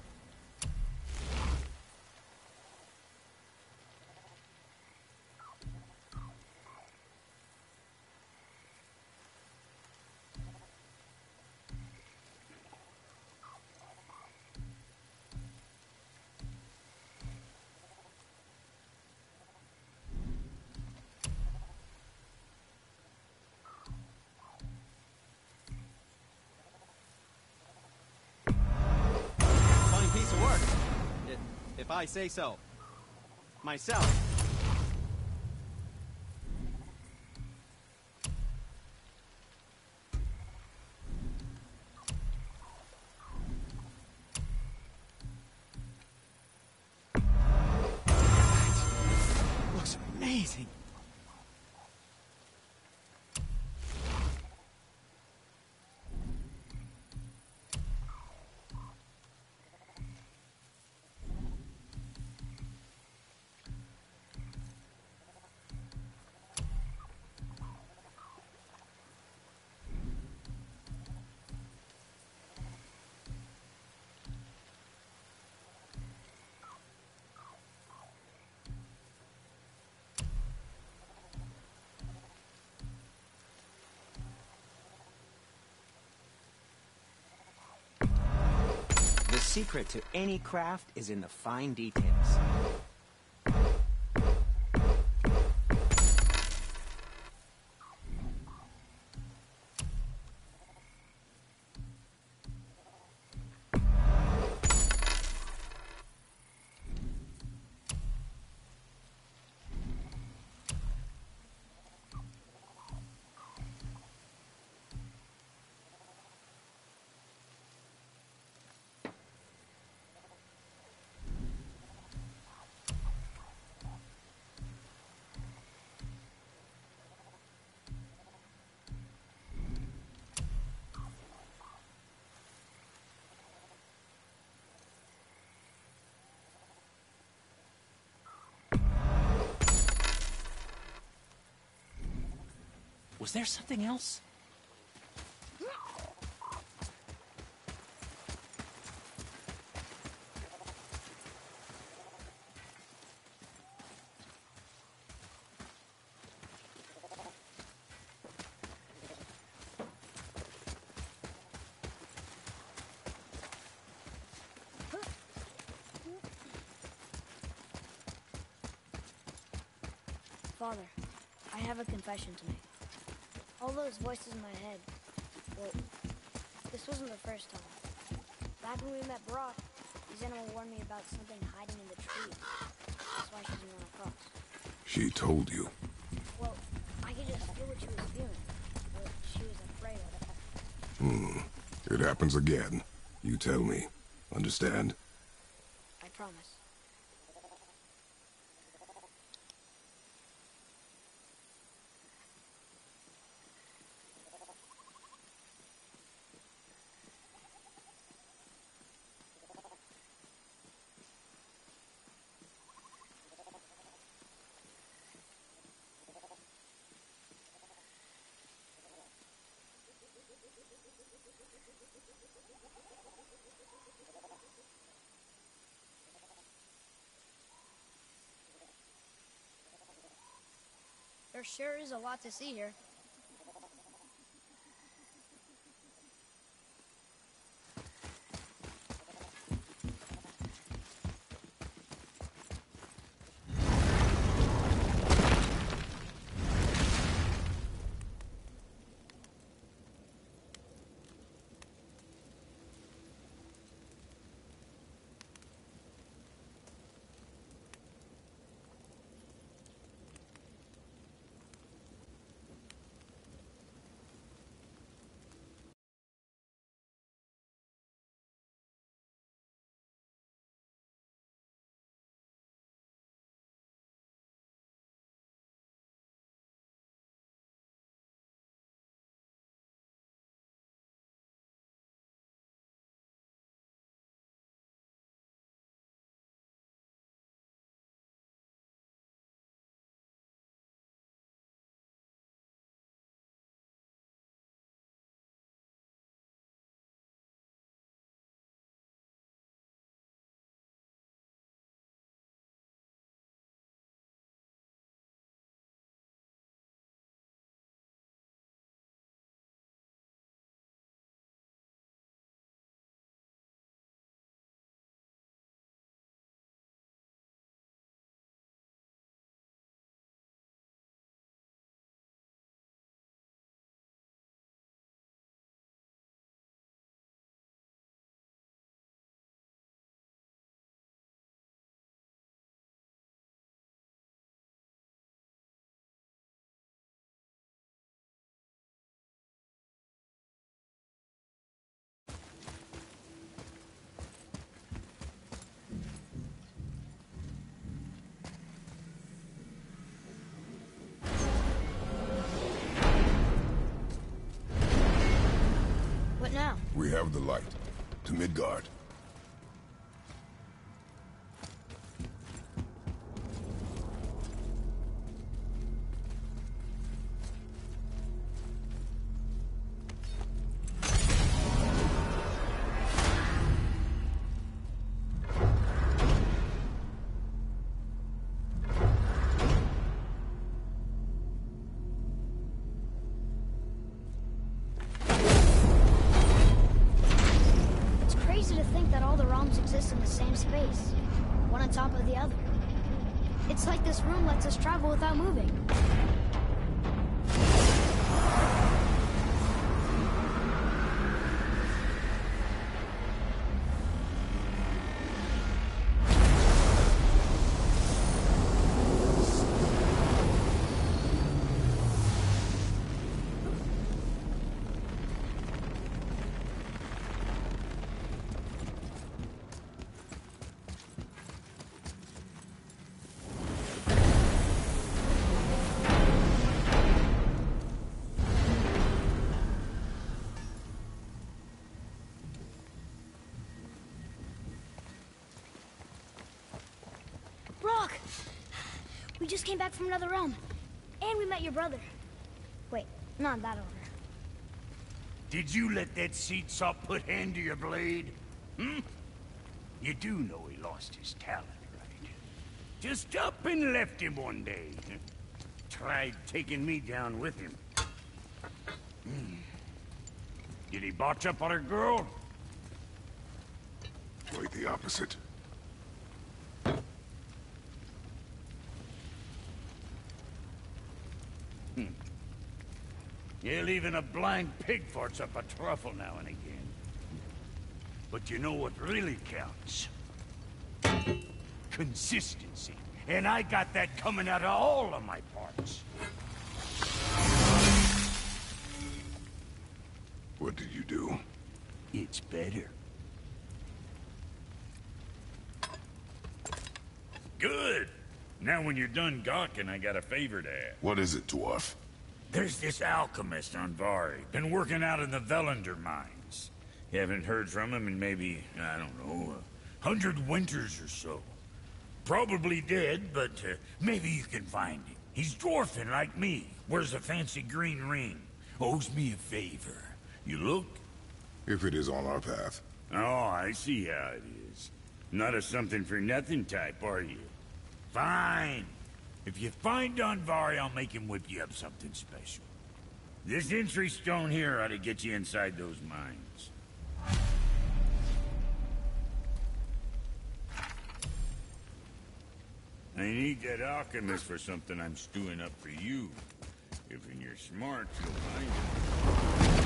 Piece of work, if I say so. Myself. That looks amazing. The secret to any craft is in the fine details. Was there something else? Father, I have a confession to make. All those voices in my head, well, this wasn't the first time. Back when we met Brock, these animals warned me about something hiding in the trees. That's why she didn't run across. She told you. Well, I could just feel what she was feeling. But she was afraid of it. It happens again. You tell me. Understand? I promise. There sure is a lot to see here. What now? We have the light. To Midgard. Exist in the same space, one on top of the other. It's like this room lets us travel without moving. We just came back from another realm. And we met your brother. Wait, Not that order. Did you let that seed sop put hand to your blade? Hmm? You do know he lost his talent, right? Just up and left him one day. Tried taking me down with him. Did he botch up on a girl? Quite the opposite. Yeah, even a blind pig farts up a truffle now and again. But you know what really counts? Consistency. And I got that coming out of all of my parts. What did you do? It's better. Good! Now when you're done gawking, I got a favor to ask. What is it, dwarf? There's this alchemist on Vari. Been working out in the Velander mines. You haven't heard from him in maybe, I don't know, 100 winters or so. Probably dead, but maybe you can find him. He's dwarfing like me. Wears a fancy green ring. Owes me a favor. You look? If it is on our path. Oh, I see how it is. Not a something-for-nothing type, are you? Fine. If you find Donvari, I'll make him whip you up something special. This entry stone here ought to get you inside those mines. I need that alchemist for something I'm stewing up for you. If you're smart, you'll find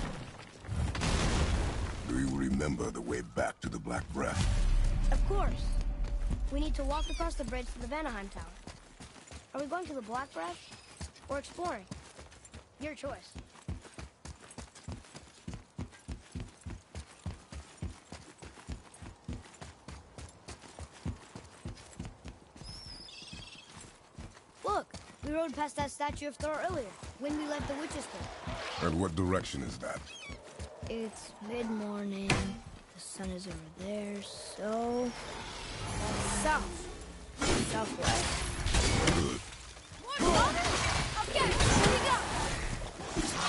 it. Do you remember the way back to the Black Breath? Of course. We need to walk across the bridge to the Vanaheim Tower. Are we going to the Black Breath or exploring? Your choice. Look, we rode past that statue of Thor earlier, when we left the Witch's Cave. And what direction is that? It's mid-morning. The sun is over there, so... south. Southwest. Good. Okay, here we go! He's so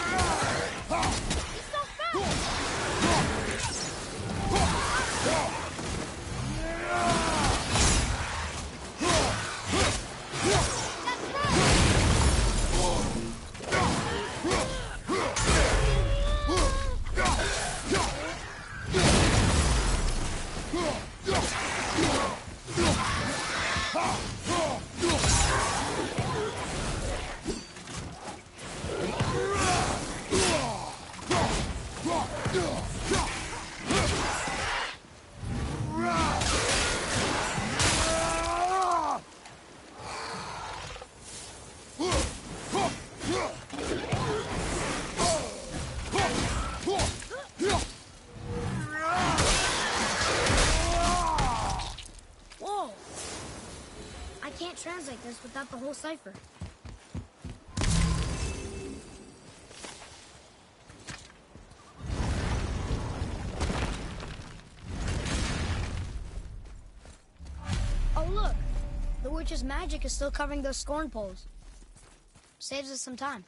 Whoa! I can't translate this without the whole cipher. Oh, look! The witch's magic is still covering those scorn poles. Saves us some time.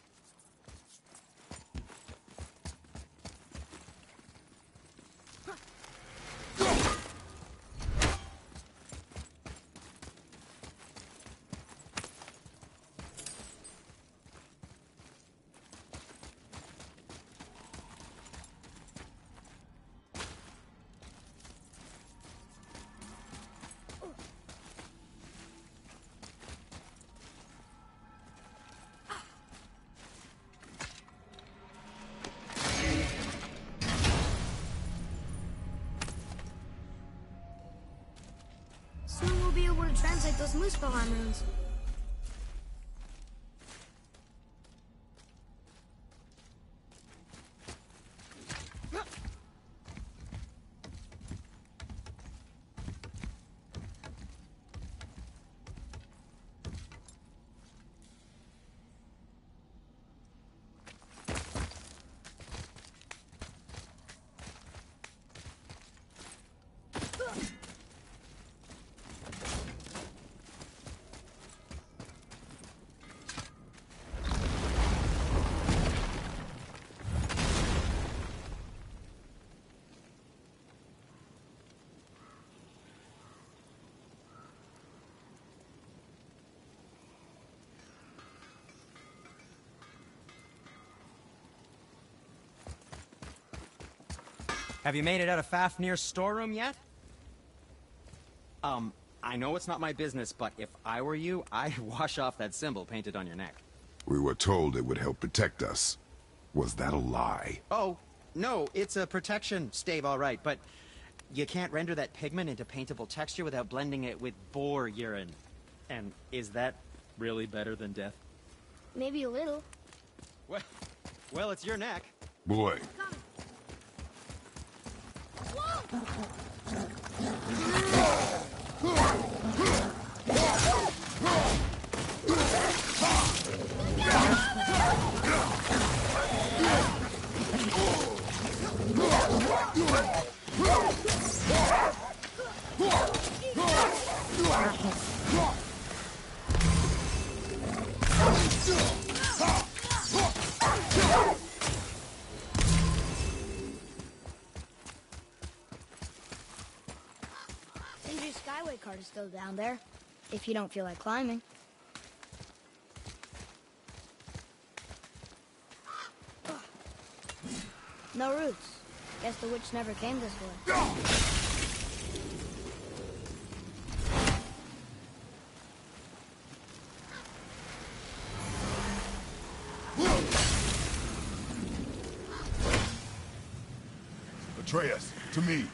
Soon we'll be able to translate those Muspelheim runes. Have you made it out of Fafnir's storeroom yet? I know it's not my business, but if I were you, I'd wash off that symbol painted on your neck. We were told it would help protect us. Was that a lie? Oh, no, it's a protection stave, all right, but you can't render that pigment into paintable texture without blending it with boar urine. And is that really better than death? Maybe a little. Well, it's your neck. Boy. Sindri's Skyway card is still down there, if you don't feel like climbing. No roots. Guess the witch never came this way. Atreus, to me.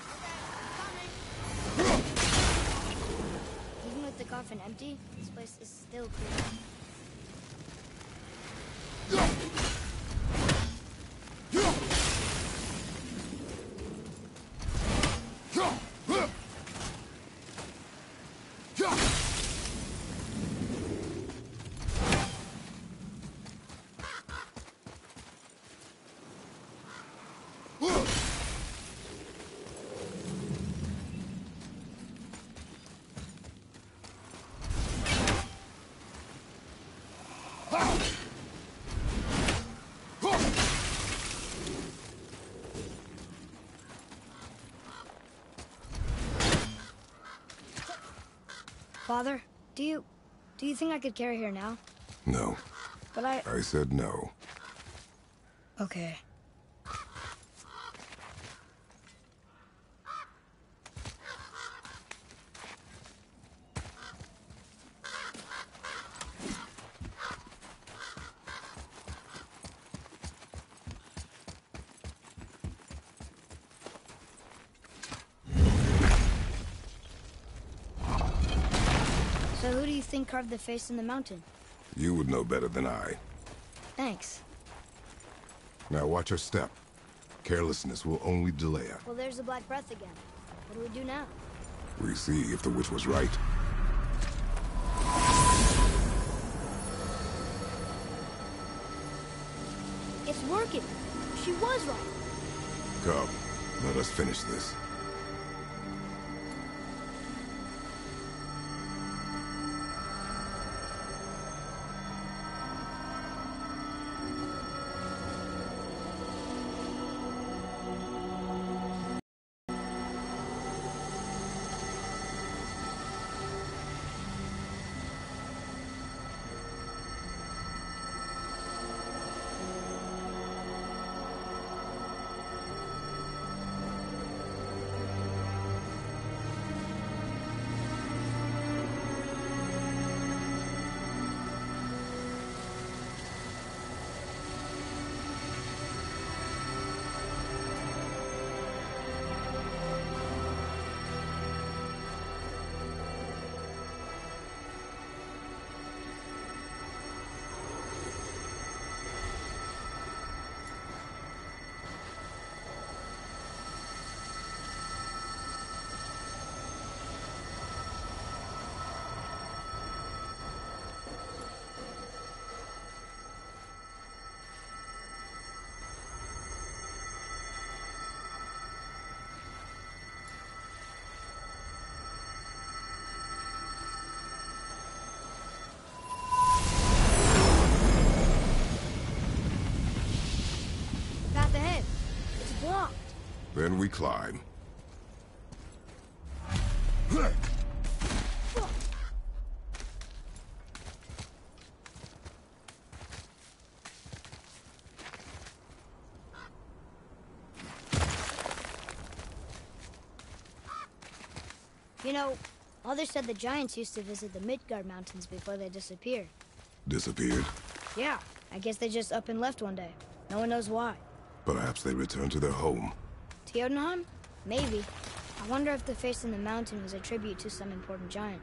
Even with the coffin empty, this place is still creepy. Father, do you think I could carry her now? No. But I said no. Okay. So who do you think carved the face in the mountain? You would know better than I. Thanks. Now watch her step. Carelessness will only delay her. Well, there's the Black Breath again. What do we do now? We see if the witch was right. It's working. She was right. Come, let us finish this. Path ahead. It's blocked. Then we climb. You know, Mother said the giants used to visit the Midgard Mountains before they disappeared. Disappeared? Yeah, I guess they just up and left one day. No one knows why. Perhaps they returned to their home. To Jotunheim? Maybe. I wonder if the face in the mountain was a tribute to some important giant.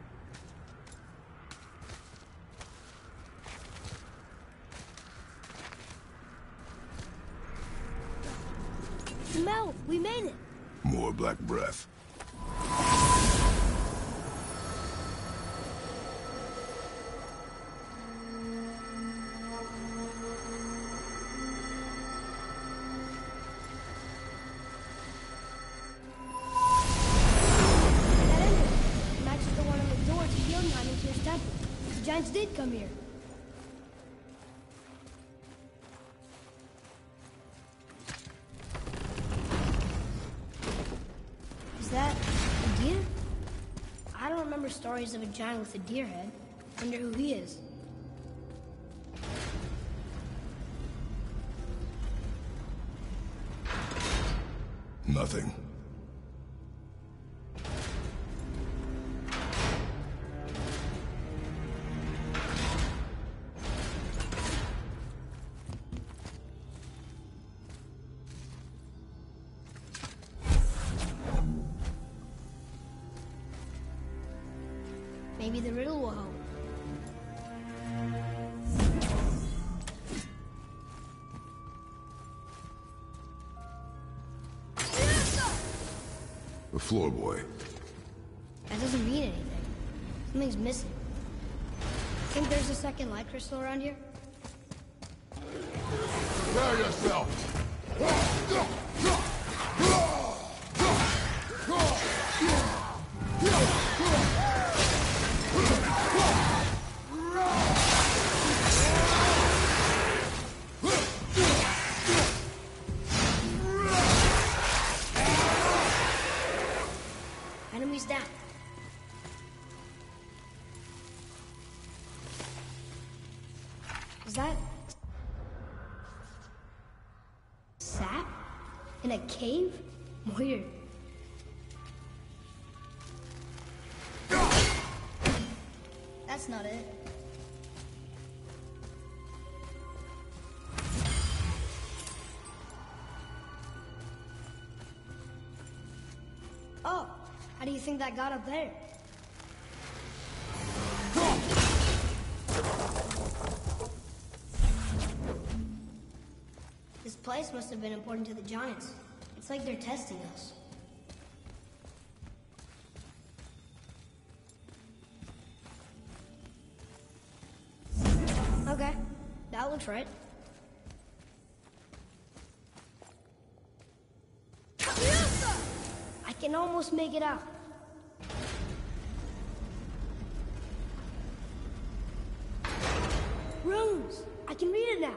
Mel, we made it! More black breath. Giants did come here. Is that a deer? I don't remember stories of a giant with a deer head. Wonder who he is. Nothing. Maybe the riddle will help. The floor boy. That doesn't mean anything. Something's missing. Think there's a second light crystal around here? Prepare yourself! Enemies down. Is that sap in a cave? Weird. That's not it. Oh, how do you think that got up there? This place must have been important to the giants. It's like they're testing us. Okay, that looks right. I can almost make it out. Runes! I can read it now.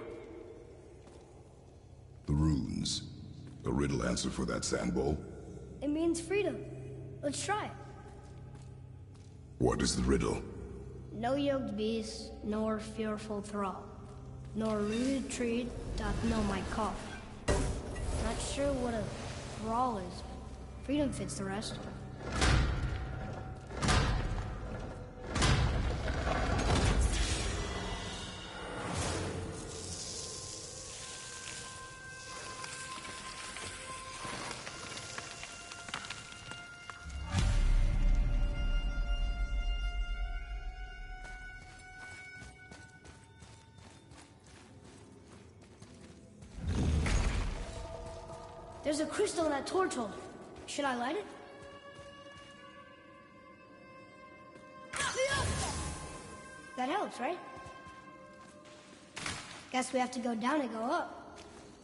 The runes. A riddle answer for that sand bowl? It means freedom. Let's try it. What is the riddle? No yoked beast, nor fearful thrall, nor rooted tree doth know my call. Not sure what a thrall is, but freedom fits the rest. There's a crystal in that torch holder. Should I light it? That helps, right? Guess we have to go down and go up.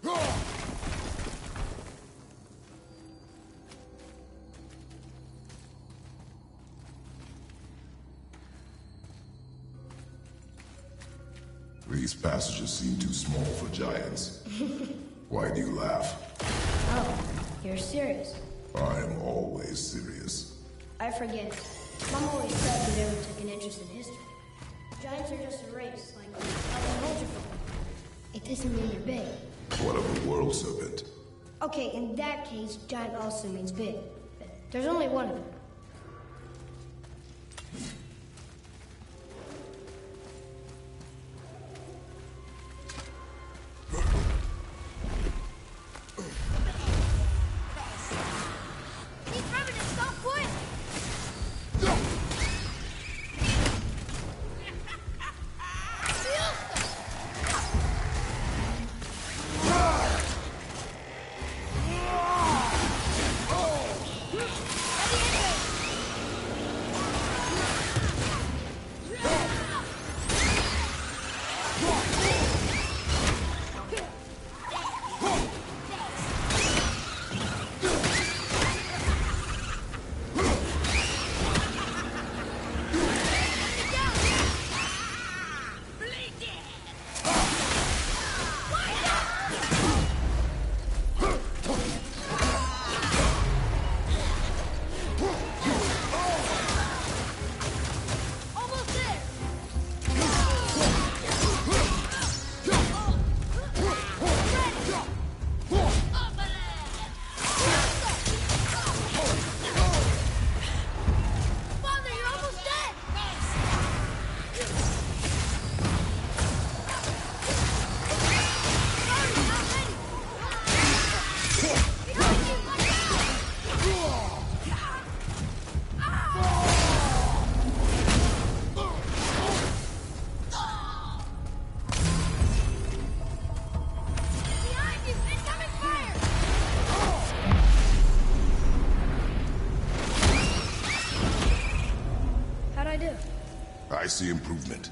These passages seem too small for giants. Why do you laugh? Oh, you're serious. I am always serious. I forget. Mom always said we never took an interest in history. Giants are just a race, like a culture. It doesn't mean they're big. What of the world serpent? Okay, in that case, giant also means big. There's only one of them. I see improvement.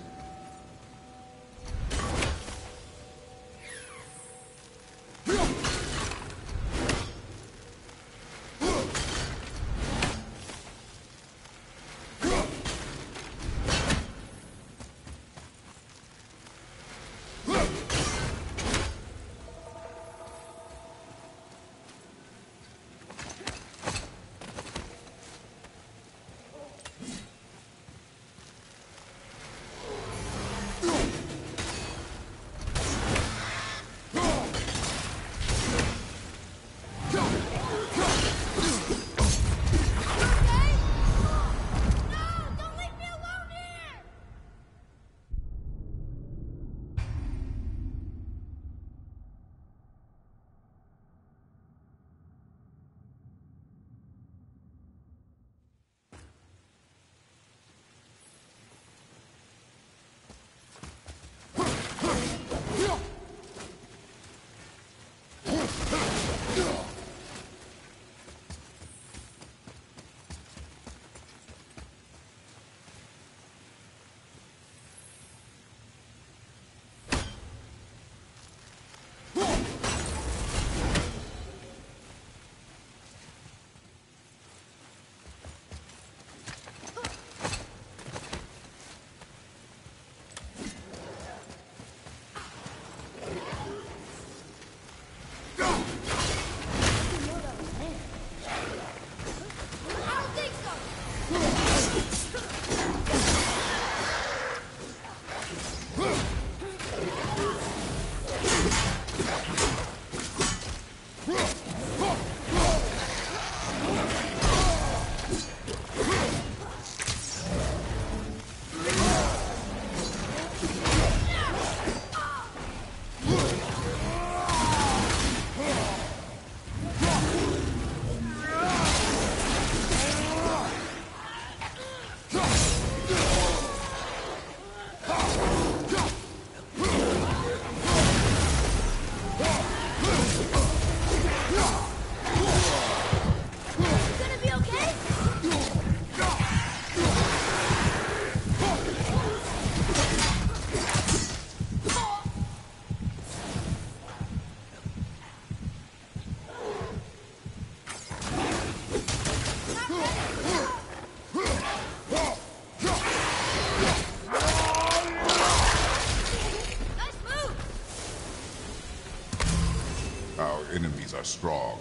Our enemies are strong.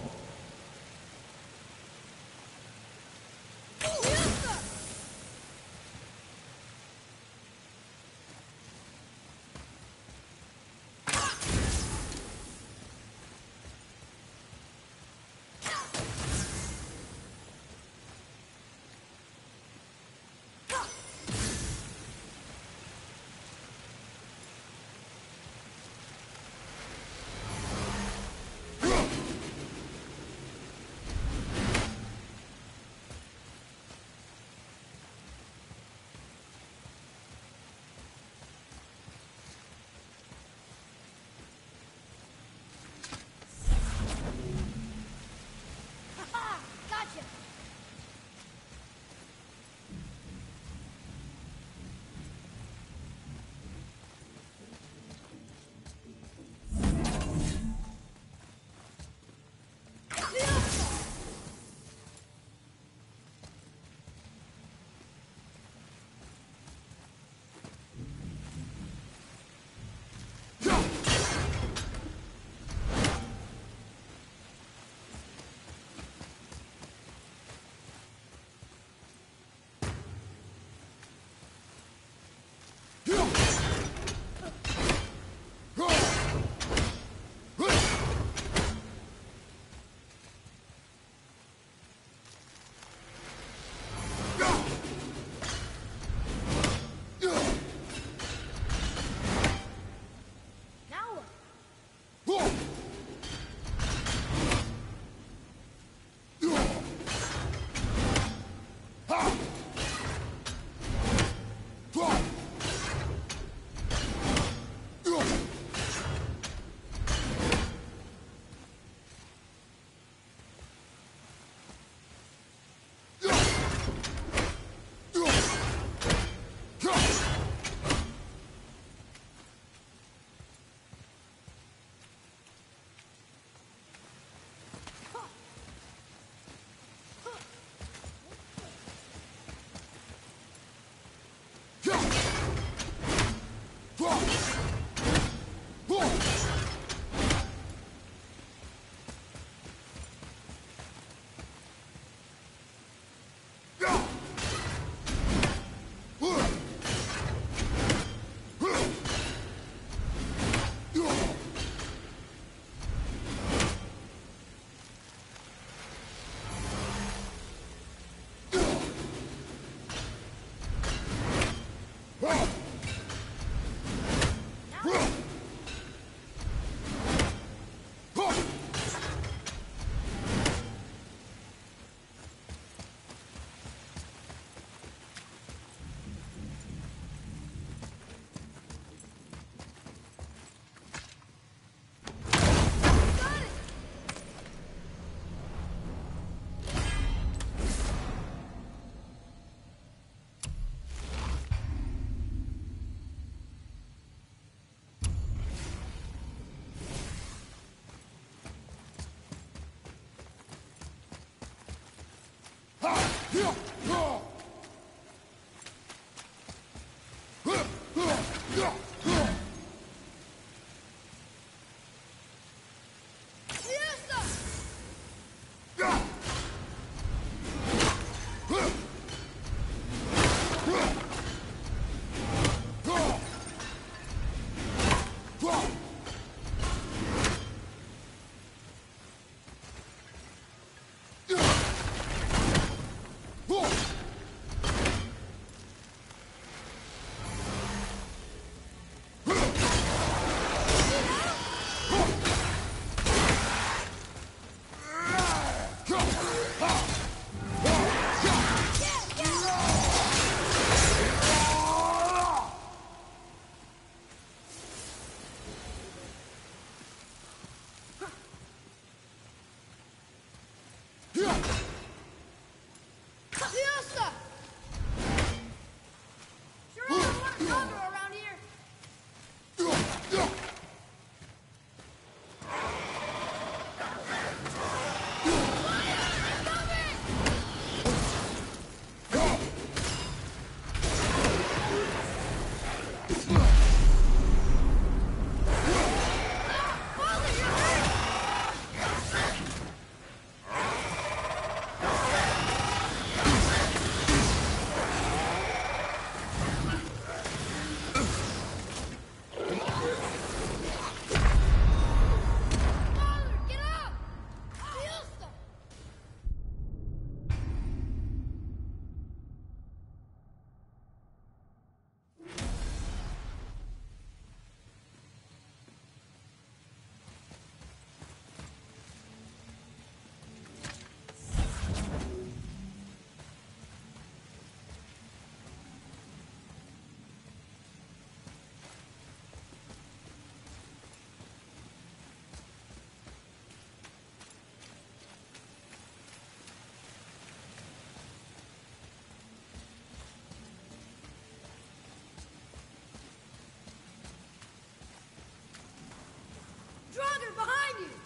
Draugr, behind you!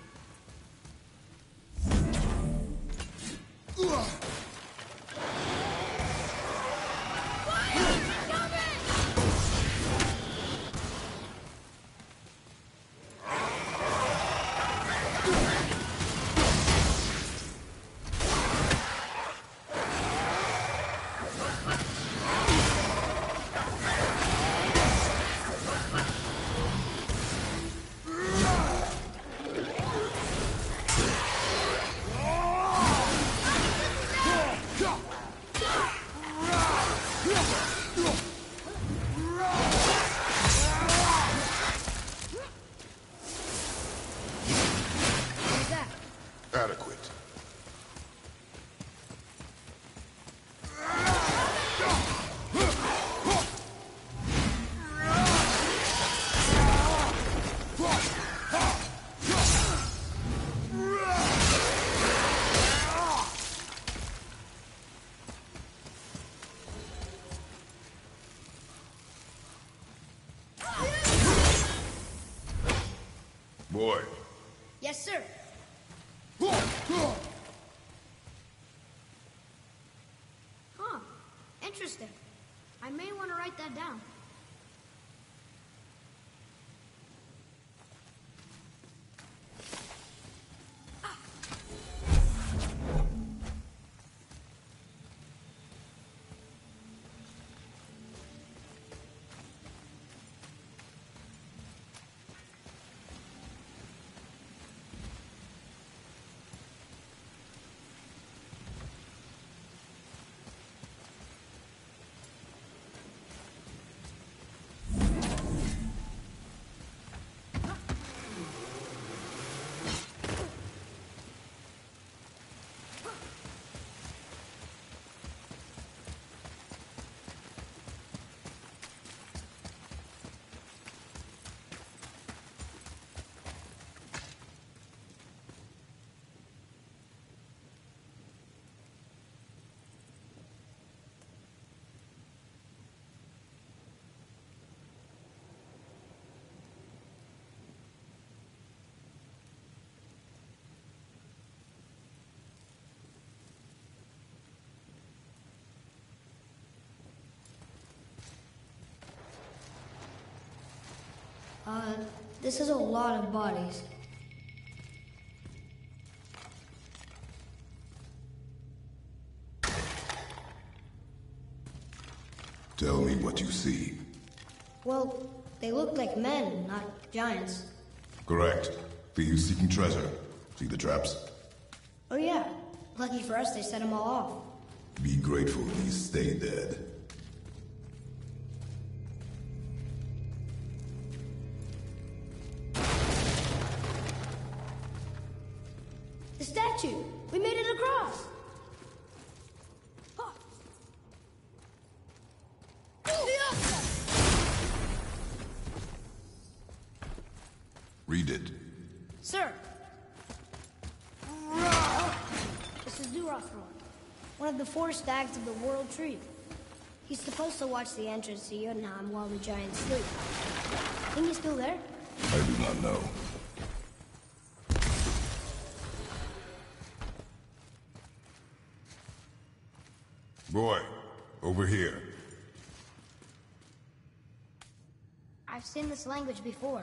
Adequate. Boy. Yes, sir. Huh. Interesting. I may want to write that down. This is a lot of bodies. Tell me what you see. Well, they look like men, not giants. Correct. Thieves seeking treasure. See the traps? Oh yeah. Lucky for us, they set them all off. Be grateful these stay dead. The statue! We made it across! Read it. Sir! This is Durothron, one of the 4 stags of the World Tree. He's supposed to watch the entrance to Jotunheim while the giants sleep. Think he's still there? I do not know. Boy, over here. I've seen this language before.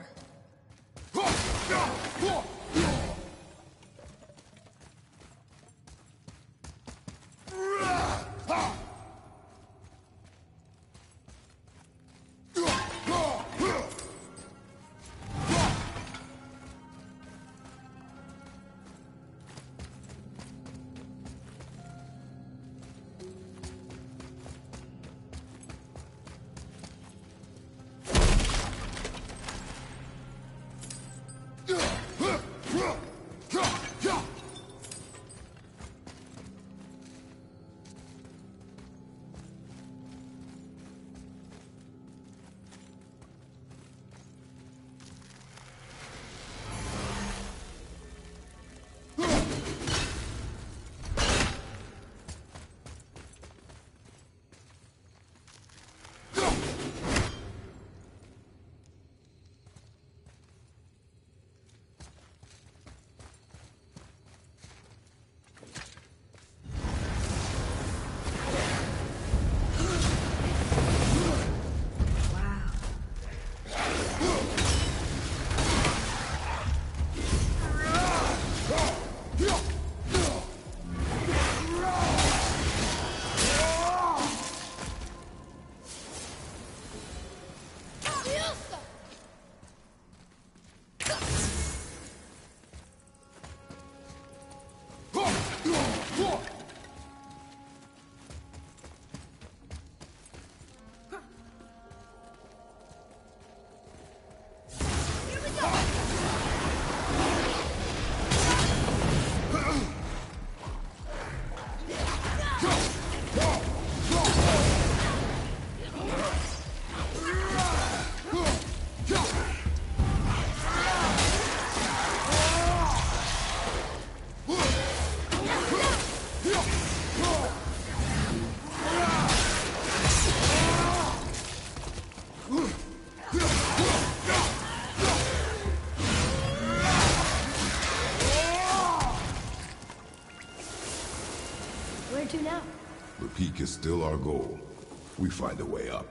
Where to now? The peak is still our goal. We find a way up.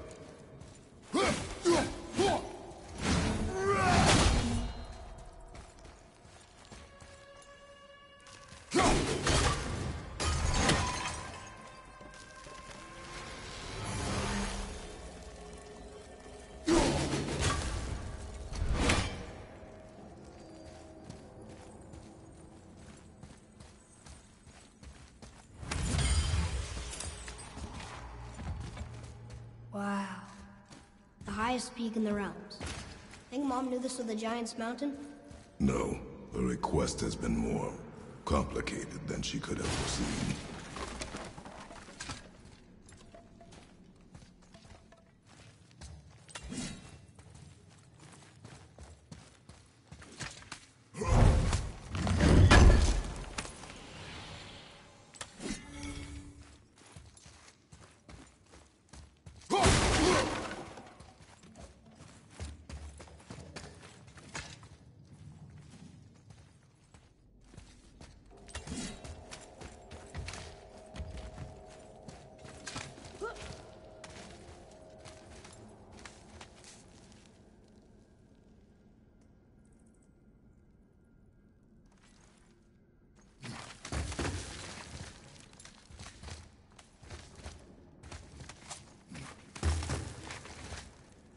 Wow. The highest peak in the realms. Think Mom knew this was the Giant's Mountain? No, the request has been more complicated than she could have foreseen.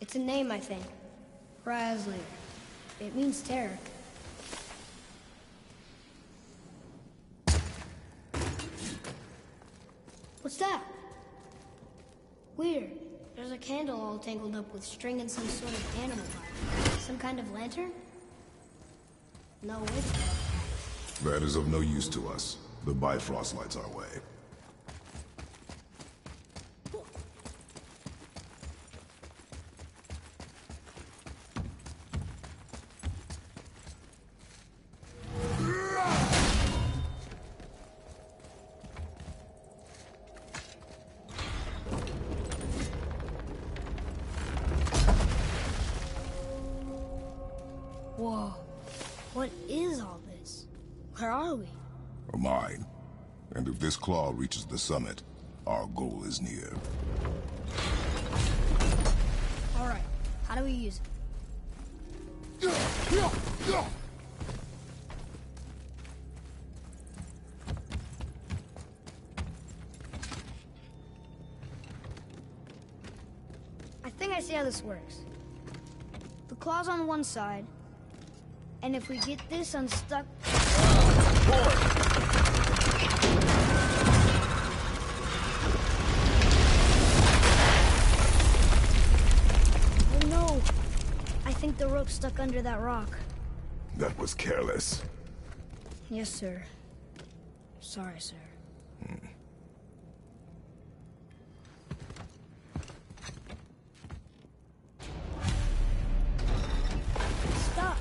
It's a name, I think. Razzler. It means terror. What's that? Weird. There's a candle all tangled up with string and some sort of animal body. Some kind of lantern? No, it's not. That is of no use to us. The Bifrost lights our way. Whoa. What is all this? Where are we? A mine. And if this claw reaches the summit, our goal is near. All right. How do we use it? I think I see how this works. The claw's on one side, and if we get this unstuck... Oh no! I think the rope's stuck under that rock. That was careless. Yes, sir. Sorry, sir. Stop.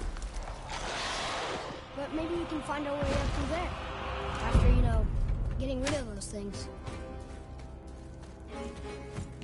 But maybe we can find our way up through there. After, getting rid of those things.